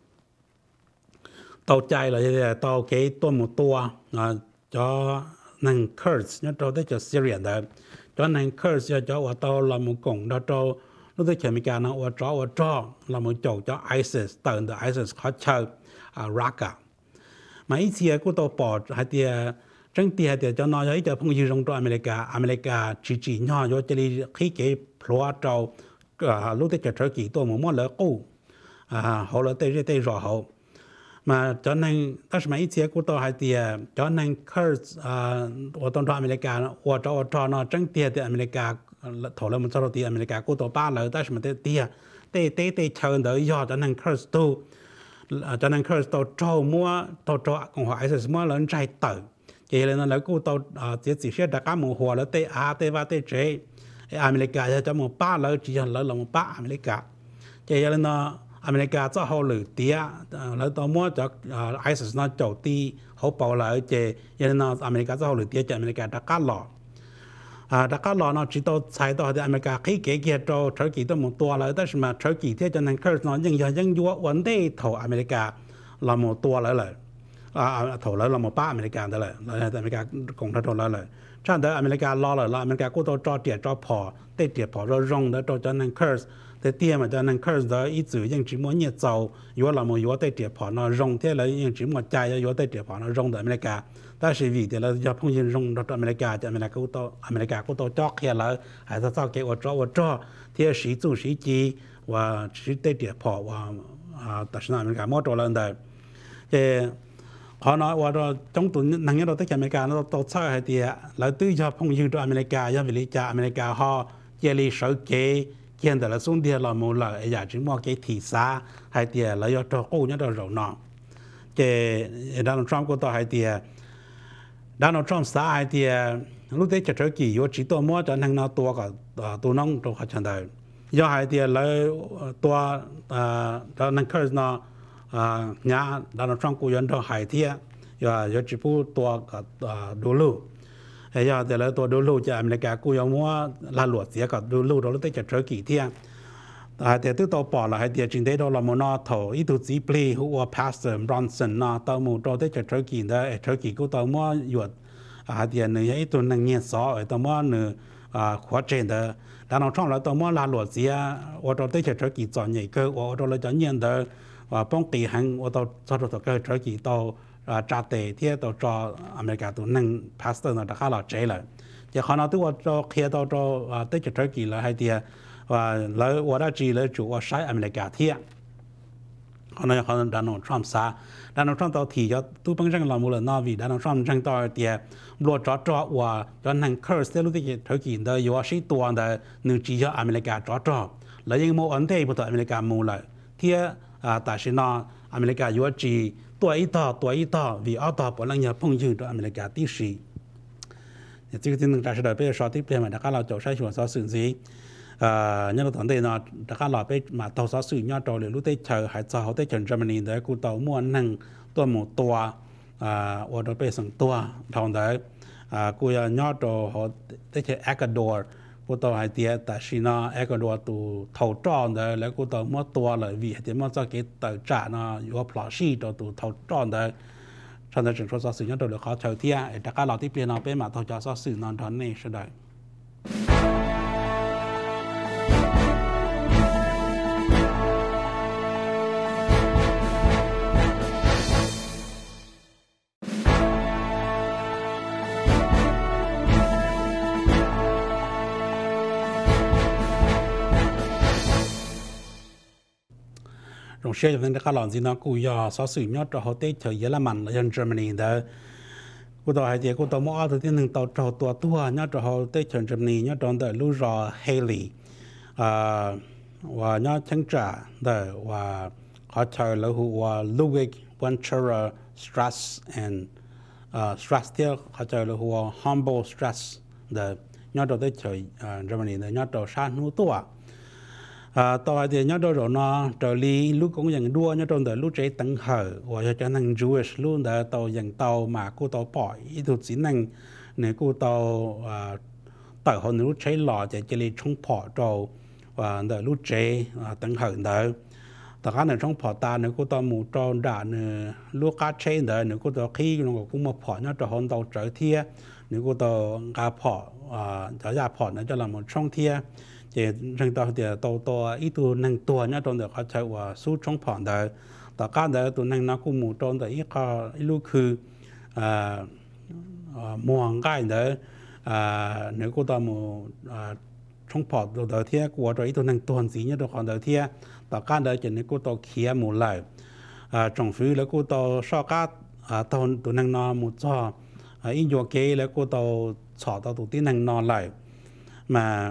ตัวใจเลยแต่ตัวเกยตัวหมดตัวอ่าจะนั่งเคิร์สเนี่ยตัวเตเชอซีเรียเด็กจะนั่งเคิร์สจะว่าตัวละหมดกงตัวตัวลุเตเชอมีการนะว่าจ้าว่าจ้าละหมดจบจะไอซิสตื่นแต่ไอซิสเขาเชื่ออ่ารักอะมาอีเชียกูตัวปอดให้เดียจังเดียเดียจะนอยจะพงยืนตรงตัวอเมริกาอเมริกาจีจีนอยจะรีขี้เก๋พลัวเจ้าลูกเตจะเธอกี่ตัวหมู่มั่วเลยกู้อ่าเขาเลยเตะเตะรอเขามาจนนั่งตั้งสมัยอีเชียกูตัวให้เดียจนนั่งเคิร์สอ่าว่าตรงตัวอเมริกาว่าจ้าว่าจ้านอจังเดียเดียอเมริกาถอดแล้วมันจะเราตีอเมริกากูตัวป้าเลยตั้งสมัยเตียเตะเตะเตะเชิญเดี๋ยวยอดจนนั่งเคิร์สตัวจนนั่งเคิร์สตัวโจมั่วตัวโจของหัวไอซ์มั่วเล่นใจตื่นเจเลยนะแล้วกูตัวเจ็ดสิบเชียดก้าหมู่หัวแล้วเตะอาเตะว่าเตะเจอเมริกาจะหมู่ป้าแล้วจีนแล้วเราหมู่ป้าอเมริกาเจเลยนะอเมริกาจะเขาหรือเตี้ยแล้วตัวมั่วจากไอซ์น่าโจตีเขาเป่าเลยเจเลยนะอเมริกาจะเขาหรือเตี้ยจากอเมริกาตะก้าหล่ออ่าตะก้าหล่อเนาะจีตัวใช้ตัวที่อเมริกาขี้เก๋เกียร์ตัวเทอร์กีตัวหมู่ตัวเลยแต่สมัยเทอร์กีที่จะนั่งเคิร์สเนาะยังยังยังยัววันเดย์ถออเมริกาเราหมู่ตัวเลยเลย à thổ lại là một ba American đó là là America cùng thổ lại là cho nên America lo là là America cũng tôi cho tiền cho phò để tiền phò rồi rong đó cho nên curse để tiền mà cho nên curse đó ít chữ nhưng chỉ muốn nhiệt dầu yếu là một yếu để tiền phò nó rong thế là nhưng chỉ muốn chạy yếu để tiền phò nó rong tại America但是vì thế là do phong nhân rong đó America cho America cũng tôi America cũng tôi cho kia là hay là sao cái tôi cho tôi cho thì sử dụng sử chi và sử để tiền phò và à但是 America mất rồi lần đấy thì họ nóiว่าเราจงตุนนั่งเนี่ยเราได้จากอเมริกาเราตัวใช้ให้ดีแล้วตื้อจะพงยืนตัวอเมริกาอย่างวิลิจากอเมริกาเขาเจริญสุขเกี่ยเกี่ยแต่ละส่วนเดียวเราโมละอยากจะมองเกี่ยที่ซาให้ดีแล้วอยากจะกู้เนี่ยเราเราเนาะเจด้านทรัมป์ก็ต่อให้ดีด้านทรัมป์ซาให้ดีรู้ได้จะเจอกี่อยู่จีตัวมั่วจะนั่งนอตัวกับตัวน้องตัวเขาชันได้ยอให้ดีแล้วตัวตอนนั้นคือเนาะà nhà đàn ông trong cuốn đó hải thiê, giờ giờ chỉ phụ tua cả đồ lô, giờ để lấy tua đồ lô cho America cuốn mua là luật gì cả đồ lô đó là tới cho chơi kỳ thiê, à để từ tàu bỏ là hay để chính đấy đó là một nó thầu ít tu chỉ play hoặc pastor Bronson nó tàu mua đó tới cho chơi kỳ đó, chơi kỳ của tàu mua yuột, à để người ít tu năng nghe rõ, tàu mua người à khóa trên đó, đàn ông trong là tàu mua là luật gì à, ở đó tới cho chơi kỳ chọn nhảy cơ, ở đó là chọn nhiên đó và bóng kỳ hành ở đâu cho được cái trái kỳ tàu trả tiền thì tàu cho America tàu năng pastor nó đã khá là chế rồi, chỉ họ nói tôi cho khi tàu cho tới trái kỳ là hay thì và lấy ở đó chỉ lấy chủ ở sai America thì họ nói họ đàn ông Trump sa đàn ông Trump tàu thì cho tôi bằng rằng là một lần nào vì đàn ông Trump rằng tàu thì luật cho cho và cho năng curse lúcที่trái kỳ đóอยู่ที่ตัวđóนึกchỉ cho America cho cho lấy những mẫu ấn thế của tàu America mua lại thì à tại sao nó America yếu chỉ tuổi ít to tuổi ít to vì ở to bọn anh nhớ phong dương cho America tí sĩ thì cái tin rằng sẽ bây giờ tiếp theo mà đã có là chỗ sai chuẩn sao sự gì à nhân lúc đây nó đã có là bây mà tàu sao sự nhau trò lúc tới chờ hải chờ họ tới chờ Germany đấy cụ tàu mua năngตัวmộtตัวอ่าว่าเราไปส่งตัวทางđấyอ่ากูยังnhau trò họ tới chờ Ecuadorกูต่อไอเดียแต่ชินาเอกวาดอร์ตัวเท่าจอนเลยแล้วกูต่อมั่วตัวเลยวิธีมั่วจะเกิดต่อจ่านะอยู่ว่าพลาชีตัวตัวเท่าจอนเลยฉันจะจึงทดสอบสิ่งนี้ตัวเด็กเขาเช่าเที่ยแต่การเราที่เปลี่ยนเอาไปมาทดสอบสิ่งนั้นตอนนี้ใช่ไหม trong xe cho nên các làng gì nó cũng do số sự nhớ cho họ tới chơi Yer Man là dân Germany đó, cô tàu hay thì cô tàu mua từ tiếng tàu cho tua tua nhớ cho họ tới chơi Germany nhớ trong đời lưu rõ Haley, à và nhớ chân trả đời và họ chơi là họ Ludwig Ventura Strauss and Strauss theo họ chơi là họ Humboldt Strauss đời nhớ cho tới chơi Germany đời nhớ cho san nô tua à tàu thì nhớ rồi nó trở đi lúc cũng dần đua nhớ trong đời lúc chế tăng hở và cho năng Jewish luôn đời tàu dần tàu mà cô tàu bỏ ý thuật chỉ năng nếu cô tàu tàu họ lúc chế lò để chỉ lấy冲bỏ tàu và đời lúc chế tăng hở đời tất cả những trong bỏ ta nếu cô tàu mù tròn đã nếu lúc cá chế đời nếu cô tàu khi nó cũng một bỏ nhớ cho họ tàu trở thia nếu cô tàu cá bỏ trở ra bỏ nó cho là một trong thia chỉ rằng tàu thì tàu tàu ít tu năng tua nhá trong đó họ chạy qua số trong phòng đấy, tất cả đấy tu năng nó cũng một trong đấy ít có lúcคือà muang cái đấy à nếu cô ta một trong phòng đồ đầu tiên của rồi ít tu năng tuần gì nhá đồ còn đầu tiên tất cả đấy chỉ nếu cô ta kia một lại à trong phía là cô ta sau các à tàu tu năng nó một cho ít vô kế là cô ta xỏ tàu tu tiên năng nó lại mà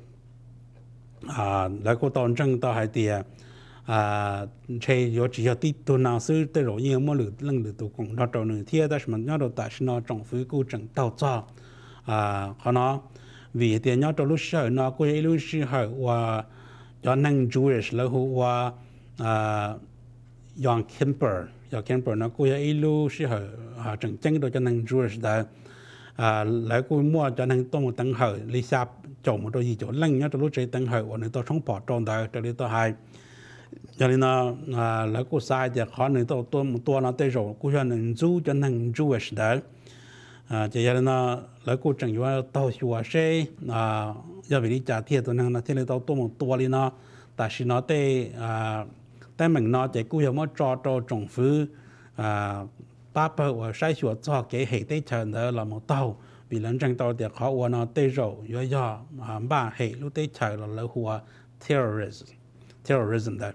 àแล้วก็ตอนจังต่อให้เตียอ่าใช้ยอดยอดติดตัวนาซื้อแต่เรายังไม่หลุดเรื่องหรือตัวของเราตัวหนึ่งที่แต่มันยอดแต่ฉันเอาจงฟื้นกูจังเต่าจ้าอ่าเขาเนาะvìเตียยอดตัวลูกเสือเนาะกูยังลูกเสือว่ายอดนั่ง Jewish แล้วหัวอ่ายอง Kemper ยอง Kemper เนาะกูยังลูกเสืออ่าจังจังตัวจะนั่ง Jewish ได้อ่าแล้วกูมั่วจะนั่งต้มตั้งเหอลิซาจมตัวยี่จมลังเนี่ยตัวรู้ใจตั้งเหอวันนี้ตัวช่องปอดตรงได้ตัวนี้ตัวไฮ cho nên nó là cô sai thì khó nên tôi tôi một tôi nó tới rồi cô cho nên du cho nên Jewish đó à cho nên nó là cô chẳng có tàu chùa xe à giờ vì đi trả tiền tôi nên nó thế nên tàu tôi một tôi lên nó tại vì nó tới à tại mình nó chỉ cô hiểu mất cho cho trồng phứ à ba bờ và sai chùa cho cái hệ tế trần đó là một tàu vì lần tranh tàu thì khó qua nó tới rồi do do mà ba hệ lúc tới trời là là hùa terrorism terrorism đó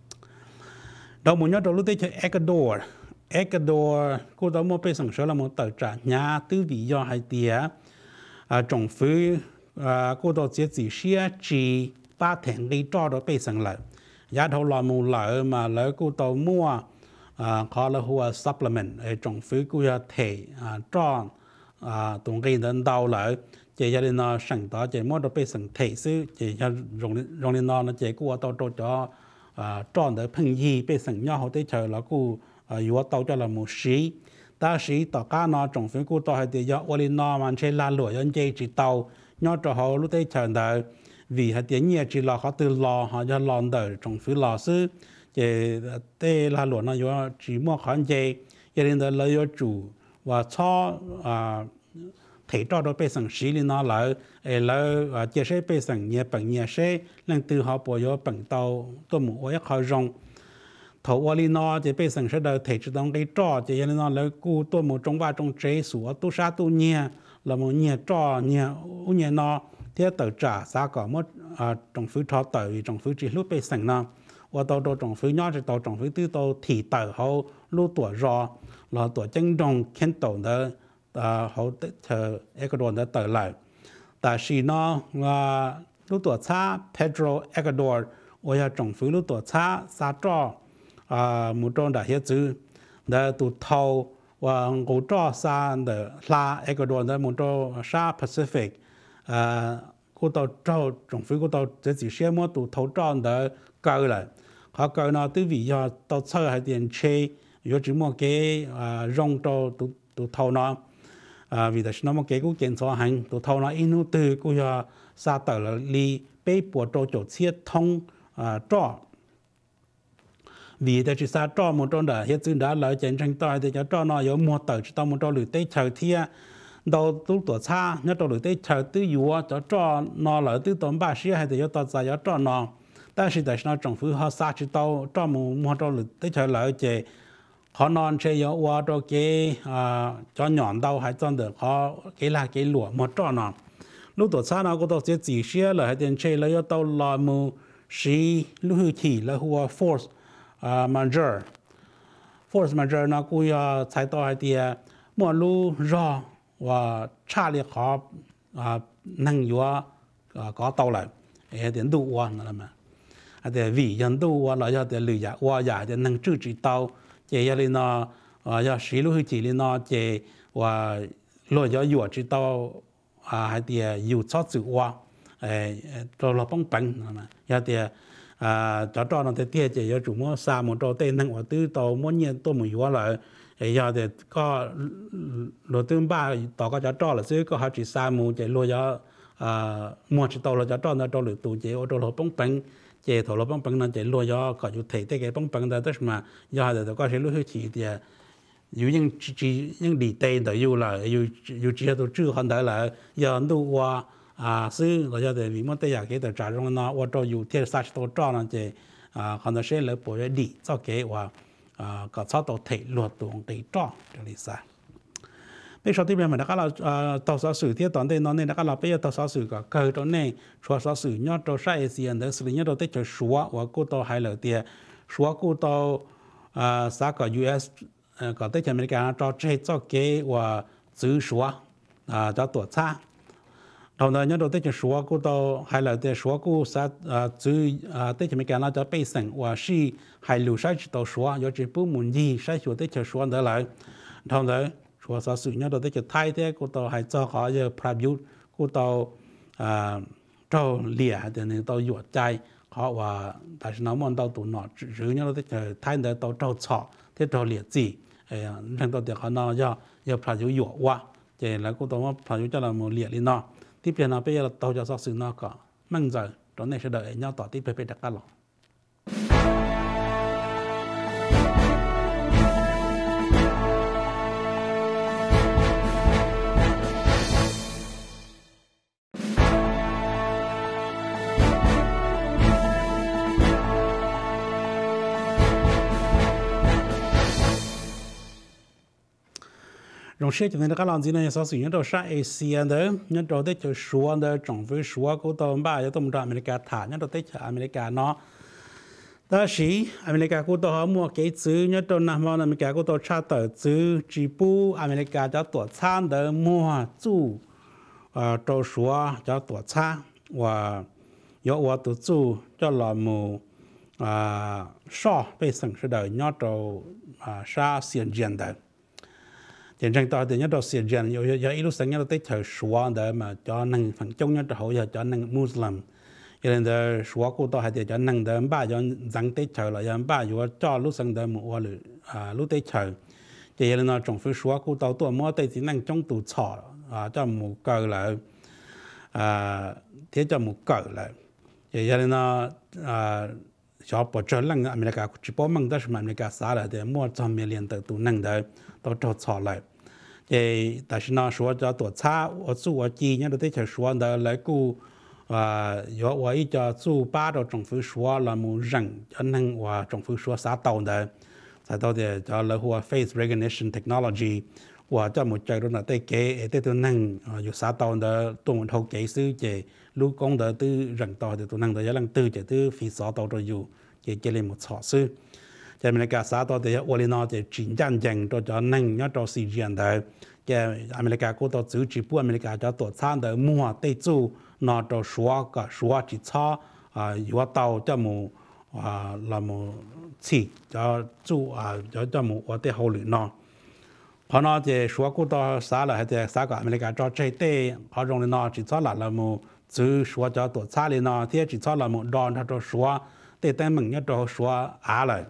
đầu muốn nhớ đầu lúc tới chơi Ecuador Ecuador cô đó mua bên sản xuất là một tờ trả nhà tư vị do hai tía à trồng phứ à cô đó chỉ chỉ xia chỉ ba tháng đi cho đó bên sản lợi giá thầu là một lợi mà lợi cô đó mua à khó là hùa supplement ở trồng phứ cô ya thể à cho à tụng cái đến đầu lợi chỉ gia đình nó sản đó chỉ mua đó bên sản thể sư chỉ cho dùng dùng lên nó nó chỉ cô đó cho cho à chọn được phân gì bên sản nhau họ tới chờ là cô à yếu tàu cho là một sĩ ta sĩ tàu cá nó trồng phơi cô tàu hay thì do ô linh nó mà chơi la lụa dân chơi chỉ tàu nhau cho họ lúc tới chờ đợi vì hay tiếng nhẹ chỉ là họ từ lò họ cho lòn đợi trồng phơi lò sư chỉ tê la lụa nó yếu chỉ mua khoản chơi cho nên là lấy chủ và cho à thể cho đó bên sản sĩ lên nó lại là chia sẻ bên sản nhẹ bằng nhẹ sẻ nên từ họ bỏ vô bằng tàu tôi muốn ở họ rong thầu ở lên nó thì bên sản sẽ được thể chế trong cái trò thì nên nó là cú tôi muốn trong ba trong chế số tôi sát tôi nhẹ là một nhẹ trò nhẹ u nhẹ nó thế tự trả giá cả mất trong phứ thọ tự trong phứ chỉ lúc bên sản nó và tàu tàu trong phứ nhỏ thì tàu trong phứ tư tàu thì tự họ lúc tuổi rò là tuổi chân đồng khen tàu đó à họ chờ Ecuador đã tới lại, tại vì nó là lúc tuổi xa Pedro Ecuador, ở nhà trồng phứ lúc tuổi xa xa trọ à một trong đại hiện chữ, đã tụ thâu và ngũ trọ xa để la Ecuador đã một trong xa Pacific, à cô tàu trâu trồng phứ cô tàu chỉ chỉ xem một tụ thâu trọ để câu lại, họ câu nó từ vì do tàu chơi hay tiền chơi, rồi chỉ một cái à rong trâu tụ tụ thâu nó à vì thế nó một cái cũng kiến so hành tụ thâu nó inu từ cũng cho xa tờ là li bê bộ trâu chỗ chiết thông à trọ vì thế chỉ xa trọ một trong đó hiện giờ đã lợi chiến tranh tỏi thì cho trọ nó có một tờ chỉ tao một trọ lưỡi tây chờ thia đầu tu tuổi xa nhớ trọ lưỡi tây chờ tư yếu cho trọ nó lợi tư tóm ba xí hay thì cho tao giải cho trọ nó但是但是nó trong phứ họ xa chỉ tao trọ một một trọ lưỡi tây chờ lợi chế họ non chơi yếu qua cho cái à cho nhọn đầu hay cho được họ cái là cái lụa một trọ nó lúc tuổi xa nó có tao sẽ chỉ xía là hay tiền chơi là cho tao là một xí lúc hư chỉ là hùa force à manager force manager nó cũng要猜到hay thì mua lu rõ và trả lại họ à năng yếu có tàu lại hay tiền đủ qua nữa mà hay thì vì dân đủ qua là cho tiền lười giả qua giả thì năng chữ chỉ tàu chỉ cho nên nó à cho xí lu hư chỉ lên nó chỉ và lôi cho yếu chỉ tàu à hay thì yếu chót chữ qua rồi là bông bánh mà hay thì à cho cho nó thế thì giờ chủ mua xa một trò tên năng ở tư tàu muốn nhiên tôi muốn hóa lại thì giờ thì có đầu tư ba tàu có cho cho là xứ có hai chỉ xa một chỉ lôi cho à mua chỉ tàu là cho cho nó cho được tụ chỉ ở chỗ là bông bánh chỉ thầu là bông bánh nó chỉ lôi cho có chủ thể cái bông bánh đó tức mà giờ thì có thể lôi chỉ thì dù những chỉ những đi tên đó dù là dù dù chỉ là tôi chưa hoàn thành là giờ nó qua à sư là cho để vì mất tay cái tờ trả trong nó và cho dù thiết sát tổ cho nó chỉ à còn nó sẽ lấy bộ để đi cho cái và à có sáu tổ thể luật tuồng để cho cho lý sao bây giờ thì bây giờ đã có là tàu sáu sử thiết toàn đây nó nên đã có là bây giờ tàu sáu sử có cơ trong này số sáu sử nhớ cho sai gì anh đấy xử lý nhớ đầu tết cho số và cô tàu hai lợt tiền số cô tàu à xã có u ét có tết cho America cho chơi cho cái và giữ số à cho tổ xa đồng thời nhớ đầu tiên số của tàu hay là để số của sát chữ tết cho mấy cái nó cho bê sinh và si hay lưu sai tàu số do chỉ bút muốn gì sai số tết cho số đó lại đồng thời số sát sử nhớ đầu tiên cho thay thế của tàu hay cho họ giờ preview của tàu tàu lìa để nên tàu dọa chạy họ và tại sao nó muốn tàu tụ nọ chữ nhớ đầu tiên cho thay để tàu tàu chọ thế tàu lìa gì nên tàu để họ nó do giờ preview dọa qua thì là của tàu preview cho là một lìa lên nó tiếp theo nó bây giờ tàu cho sự nó có mang giờ đó này sẽ đợi nhauต่อที่ไปไปดักกันหรอ rong xe cho nên các làm gì này sao sử dụng đồ sang Asia đó nhất đồ tết cho xua đó trồng với xua của tàu ba cho tôm ra America thả nhất đồ tết cho America nó đó sĩ America của tàu mua cái chữ nhất đồ nam mong America của tàu tra tờ chữ chỉ bu America cho tổ餐的mua chủ à đồ xua cho tổ餐và有我都做叫老母啊少被省市的nhất đồ à sa xiên diện的chiến tranh to thì nhất đồ xiên diện有有一路生nhất đồ tết thời xóa đó mà cho năng phần chung nhất đồ hậu giờ cho năng Muslim cho nên là xóa của tôi hay để cho năng đó ba cho rằng tết thời là cho baอยู่cho lúc sinh đó một lần à lúc tết thời cho nên là trong phía xóa của tôi tôi mua tết thì năng trong tủ chọ à cho một cờ lại à thế cho một cờ lại cho nên là à cho bộ trở lăng America chỉ bảo mang đó là America xả lại để mua cho mấy liền từ tụ năng đấy tôi cho chọ lại thì tại sao nó số cho tổ cha ở chỗ ở chi nhá tôi thấy số đó lại cô à có ở ý cho chỗ ba đồ trong phố số là một rừng cho nên và trong phố số xã tàu đấy xã tàu thì cho là hoa face recognition technology và cho một trái đó là tới kế tới tôi năngอยู่xã tàu đó tôi một hậu kế sư chỉ lúc công đó từ rừng tàu thì tôi năng đó giờ năng từ chỉ từ phía xã tàu rồiอยู่chỉ chỉ lên một số sư cho nên cái xã tàu thì ở đây nó chỉ chiến tranh tranh cho cho năng nhớ cho sự kiện đấy cái America của tôi giữ chỉ bu America cho tổ chức的mua tây chủ nó cho số cả số chỉ cho à yếu tàu cho một à là một chỉ cho chủ à cho cho một ở đây hậu luyện nó họ nói thì số của tôi xã là hay thì xã của America cho chơi tây họ dùng nó chỉ cho là là một giữ số cho tổ chức lên nó thì chỉ cho là một đòn cho số tây tây mình nhớ cho số á lại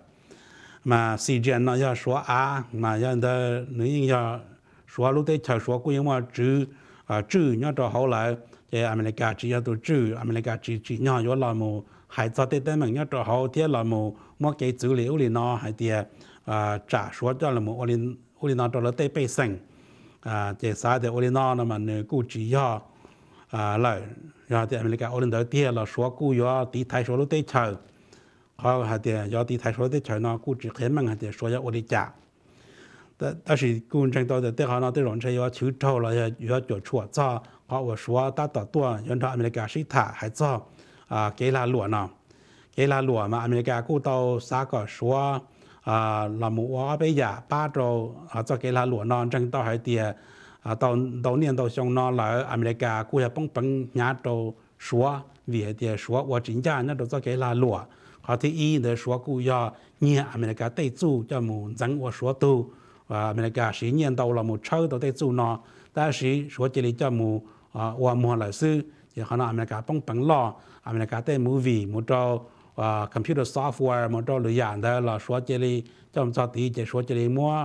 mà sự kiện nó要说啊嘛要的你要说路得查说过因为只啊只要到后来在 America 只要都只 America 只只要有那么还早得得们要到后天那么么给资料里呢还得啊查说到那么我们我们那到了得背生啊这啥的我们那那么呢估计要啊来要在 America 我们到天了说过要地台说路得查họ hay để do đi thay số để chơi nó cũng chỉ khiến mình hay để số giờ đi trả,แต่但是工程到的对họ nó对人车要求超了要要做错做，họ我说大多多，原来 America 是他还做啊给他乱呢，给他乱嘛 ，America กู到啥个说啊，那么我被压巴着啊，做给他乱呢，正到还的啊，到到年到上呢来 America กู要帮帮伢到说，为的说我真正那都做给他乱。họ thì ý để số cụ do nhà America tây chủ cho một dân của số tu và America sĩ nhiên đầu là một châu đầu tây chủ nó ta sĩ số chỉ lý cho một và một là sư thì họ nói America bằng bằng lo America tây movie một trò computer software một trò lựa chọn đó là số chỉ lý cho một trò tí chỉ số chỉ lý mua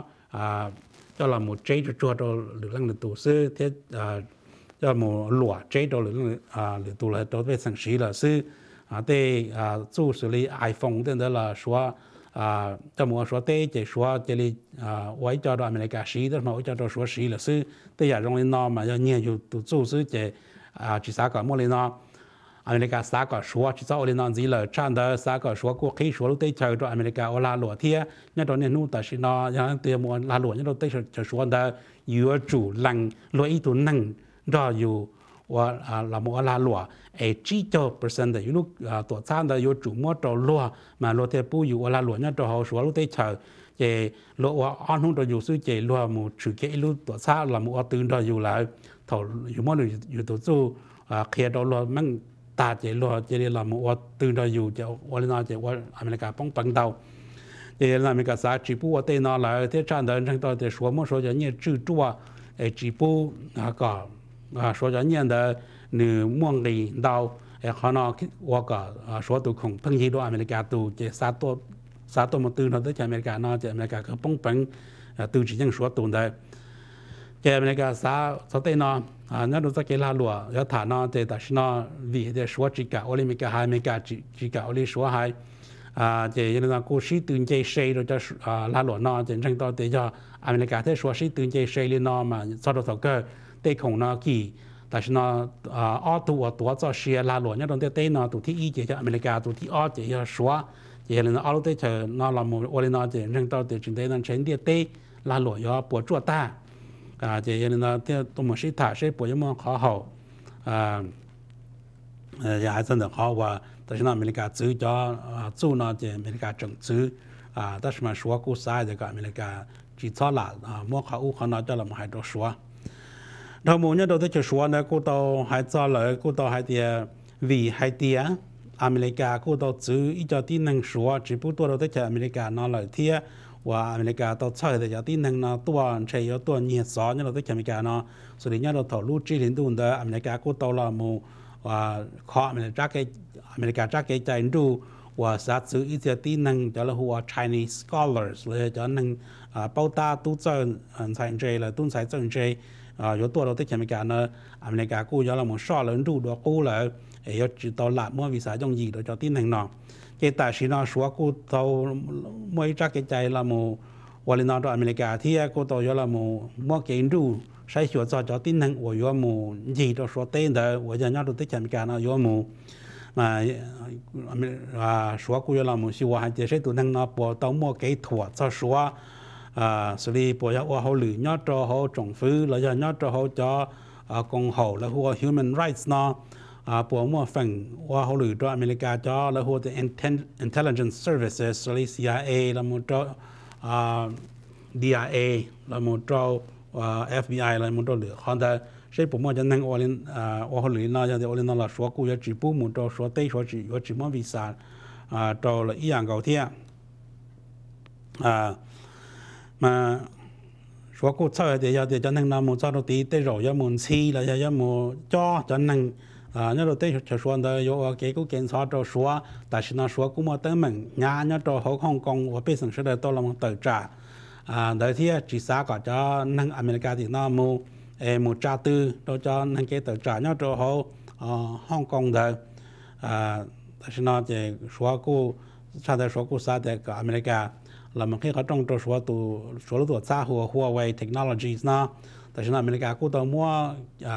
cho là một chế cho cho lựa năng được tu sư thế cho một lụa chế cho lựa lựa tu là đối với sản sĩ là sư à thế à chủ xử lý iPhone tên đó là số à cho mua số thế chỉ số chỉ lý à quay cho đó America sĩ đó mà quay cho đó số sĩ là sư thế giờ trong lên nó mà do nhiềuอยู่tụ chủ sư chỉ à chỉ sao cả mua lên nó America sao cả số chỉ sao lên nó gì là chăn đó sao cả số quốc khí số lúc thế chơi cho America ở là lụa thia nhất đó nên nu ta sĩ nó yang tiền mua là lụa nhất đó thế chơi số đó yếu chủ lăng lụa ít tụ năng đó yếuว่าเราบอกว่าลาลัวไอ้จีโจเปอร์เซ็นต์อยู่ลูกตัวช้างได้อยู่จุ่มว่าตัวลัวมาลัวเทปูอยู่ว่าลาลัวเนี่ยตัวเขาชัวลูกเตเชอเจลัวว่าอันหุ่นตัวอยู่ซื้อเจลัวมูถือเกลูตัวช้างเราบอกว่าตื่นตัวอยู่แล้วถออยู่มั่วอยู่ตัวสู้เคลียร์ตัวลัวมั่งตาเจลัวเจเราบอกว่าตื่นตัวอยู่เจว่าเราเจว่าอเมริกาป้องปังเตาเจอเมริกาสาจีปูว่าเตนอแล้วเทชานเดินทางตัวเจชัวมั่วชัวจะเนี่ยจื้อจั่วไอ้จีปูก็啊，说着念的你梦里到，哎，可能我个啊说都空碰起到อเมริกา都这啥多啥多么多那都在อเมริกา那在อเมริกา个崩崩啊都只能说懂的，在อเมริกา啥说对呢啊，那都在给他罗要谈呢，在但是呢，为的说这个，我里面个还没个这这个，我里说还啊，这那个故事对这谁都在啊拉罗呢，真正到这叫อเมริกา在说是对这谁的呢嘛，找到这个。ได้คงน่ากี่แต่ฉันอ่าอ้อตัวตัวจะเชียร์ลาหลวงเนี่ยตอนเต้นน่ะตัวที่อีเจจะอเมริกาตัวที่อ้อเจจะชัวเจเลยนะอ้อเราได้เจอน่าเราโมโอเลน่าเจเรื่องตัวเจจึงได้นั่นเช่นเดียเต้ลาหลวงย่อปวดจั่วตา à thì nên là theo tôi một sĩ thả sẽ bồi dưỡng khó hậu à ya真的好ว่า但是呢，美国只叫啊做呢，这美国政治啊，但是嘛说故事这个美国只操啦啊，莫考乌可能叫了么还多说。đầu mùa nhất đầu tới số này cô tàu hay cho lời cô tàu hay địa vì hay địa America cô tàu giữ ít cho tin năng số chỉ bút đầu tới America nó lời thiê và America tàu chơi để cho tin năng nó tua chạy ở tua nhiệt gió nhất đầu tới America nó xử lý nhất đầu thầu lưu trí đến tuần đó America cô tàu là một và khó America cái America chắc cái chạy đủ và sát giữ ít cho tin năng cho là hoa Chinese scholars là cho năng bao ta tu chơi thành chơi là tu sai chân chơi à yếu tố đầu tiên là America nó America cô giờ là một số lớn đủ đó cô là yếu chỉ tàu lạc mua vì sao trong gì đó cho tin hành nó cái tại sao nó số cô tàu mới chắc cái chạy là một và lên đó America thì cô tàu giờ là một mua cái đủ sai số cho cho tin hành và yếu một gì đó số tên đó và giờ nhau đầu tiên America nó yếu một mà à số cô giờ là một số hai cái sẽ tụi năng nó bỏ tàu mua cái thuốc cho số à xử lý bây giờ họ lựa nhớ cho họ trồng phứ là giờ nhớ cho họ cho công hậu là họ human rights nó à bộ mua phần họ lựa cho America cho là họ the intelligence services xử lý C I A là một cho D I A là một cho F B I là một cho lựa họ đã sẽ bộ mua cho năng họ lên họ lựa nó giờ họ lên nó là số cụ chỉ bộ một cho số tây số chỉ số chỉ mua visa à cho là ý dạng cầu thiệt à mà số cụ chơi thì giờ thì cho nên là một số đầu tiên tới rồi giờ một xí là giờ một cho cho nên à nhớ đầu tiên cho số đó có cái cũng kiểm soát cho số,但是呢số cũng mà tới mình nhà nhớ cho họ Hong Kong và bên sân đó là một tờ trả à đầu tiên chỉ xã có cho nên America thì nó một một trả tư cho cho nên cái tờ trả nhớ cho họ Hong Kong đó à 但是呢这số cụ sao để số cụ sao để cả America là một cái trong trong số tụ số lượng xã hội Huawei Technologies nó, tại sao America cũng tao mua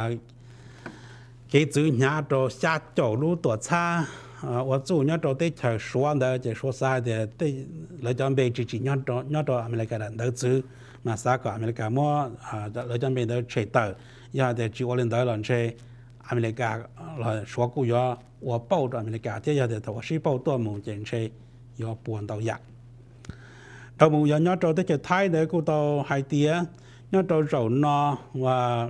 cái chữ nhà cho xa chỗ lưu tổ xã, và chủ nhà cho tới thời số đó chỉ số sai để tới lấy cho bên chỉ chỉ nhà cho nhà cho America là đầu tư mà xã của America mua lấy cho bên đó chế tạo, giờ để chỉ lên đó là chế America là số của yo và bảo cho America thế giờ để thầu sĩ bảo toàn một chuyện chế yo buồn đầu giặc đầu mùa nhớ cho tới cái thái để cô tàu hai tía nhớ cho rầu no và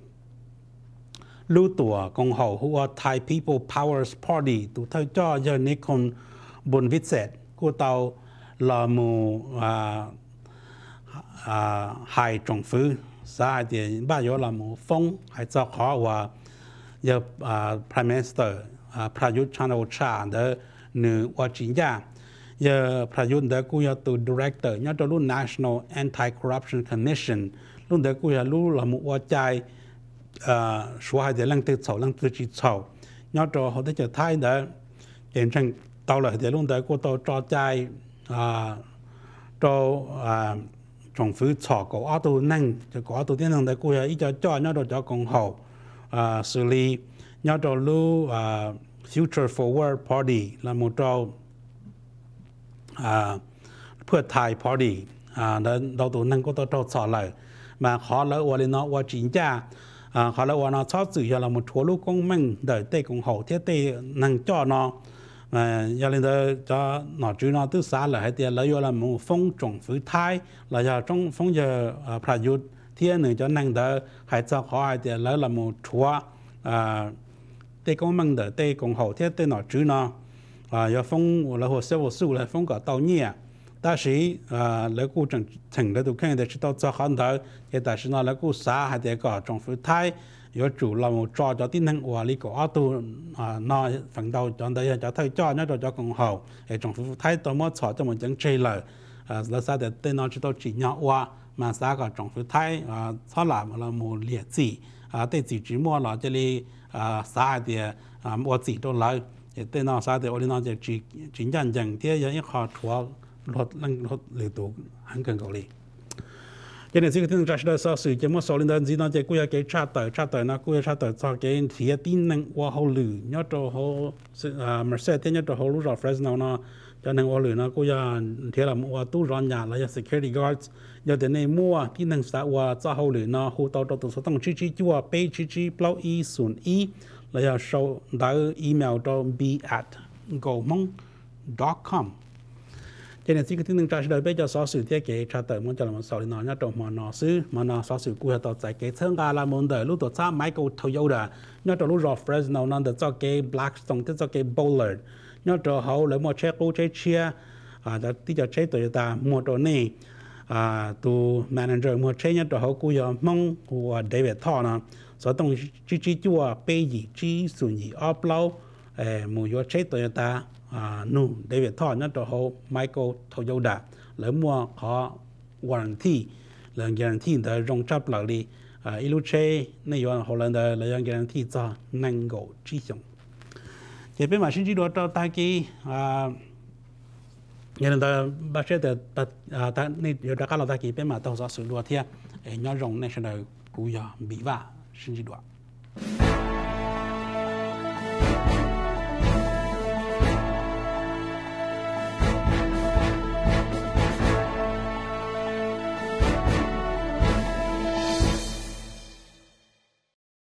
lưu tủa công hậu của Thai People Powers Party tụ thay cho giờ này còn buồn viết sệt cô tàu là mù à à hai trồng phứ sai thì ba giờ là mù phong hai cho khó và giờ à Prime Minister à Prayut Chan-o-cha để nữ và chính gia giờ Prayut đã cũng là từ director nhớ cho luôn National Anti-Corruption Commission luôn đã cũng là luôn là một quá trái à số hai để lăng tự sầu lăng tự chỉ sầu nhớ cho họ tới trở thái đã hiện thành tàu lại để luôn đã cũng tàu cho trái à cho à trong phứ sọ có ô tô năng cho có ô tô tiên năng đã cũng là ít cho cho nhớ cho cho công hậu à xử lý nhớ cho luôn à Future Forward Party là một trong à Phật Thai Party à đầu tụ năng có tàu sọ lại mà họ lấy qua lên nó qua chính cha à họ lấy qua nó chót xử là một số lúc công minh đợi tây công hậu thiết tây năng cho nó mà giờ lên đó cho nó chứ nó từ xa là hay tiền lấy vô là một phong trồng phứ thái là giờ trong phong giờ Prayut thiên nữa cho năng đó hay cho họ hay tiền lấy là một chúa à tây công minh đợi tây công hậu thiết tây nó chứ nó à giờ phong là hồ sơ hồ sơ là phong cả tàu nhẹ但是啊，那个整整个都看的是到做很多，也但是呢，那个啥还得搞政府台，要主了我抓着点能话你个阿都啊，那奋斗讲的要就推抓，那就就更好，诶，政府台多么错这么整追了，啊，那啥的对那知道只要话，嘛啥个政府台啊，错了嘛了冇列字，啊，对自己摸了这里啊啥的啊，我自己都来，也对那啥的我哋那就只只认真啲，有一下错。lót lăng lót lệ tụ hắn cần cầu đi cho nên cái tiếng Ntiaj đó sử dụng một số linh đơn gì nó chỉ cũng cái chat tới chat tới nó cũng chat tới cho cái thì tin năng qua hậu lử nhớ cho hậu mà sẽ thế nhớ cho hậu lúc rồi Fresno nó cho nên qua lử nó cũng thì là mua tu ròn nhà là security guards giờ đến này mua tin năng xã qua cho hậu lử nó hậu tàu tàu số tăng chi chi chua pay chi chi plau y sun y là giờ show đã email cho b at gomong dot com cho nên cái tiếng Ntiaj đời bây giờ so sử thiết kế tra tới muốn cho là một số nó nhớ trong mà nó sư mà nó so sử của tàu tại cái thương ga là môn đời lúc đó Michael Toyota nhớ trong lúc rồi Fresno nó được cho cái Blackstone cho cái Bollard nhớ trong hậu lấy một chiếc ô chế chia à đã tí cho chế Toyota mua đồ này à tu manager mua chế nhớ trong hậu của mong của David Thor nó so tông chi chi chua bây gì chi xuân gì upload eh mua yo chế Toyota à nu David Thor nhớ trong hậu Michael Toyota lấy mua có warranty là guarantee để rong chấp lại đi à ilu chế này yo hậu lần đời là guarantee cho năng够chi dụng这边嘛，甚至多到大家啊，人哋把些的把啊，但你有大家老大幾邊嘛，到時數多啲，誒，要用那些的古呀米哇，甚至多。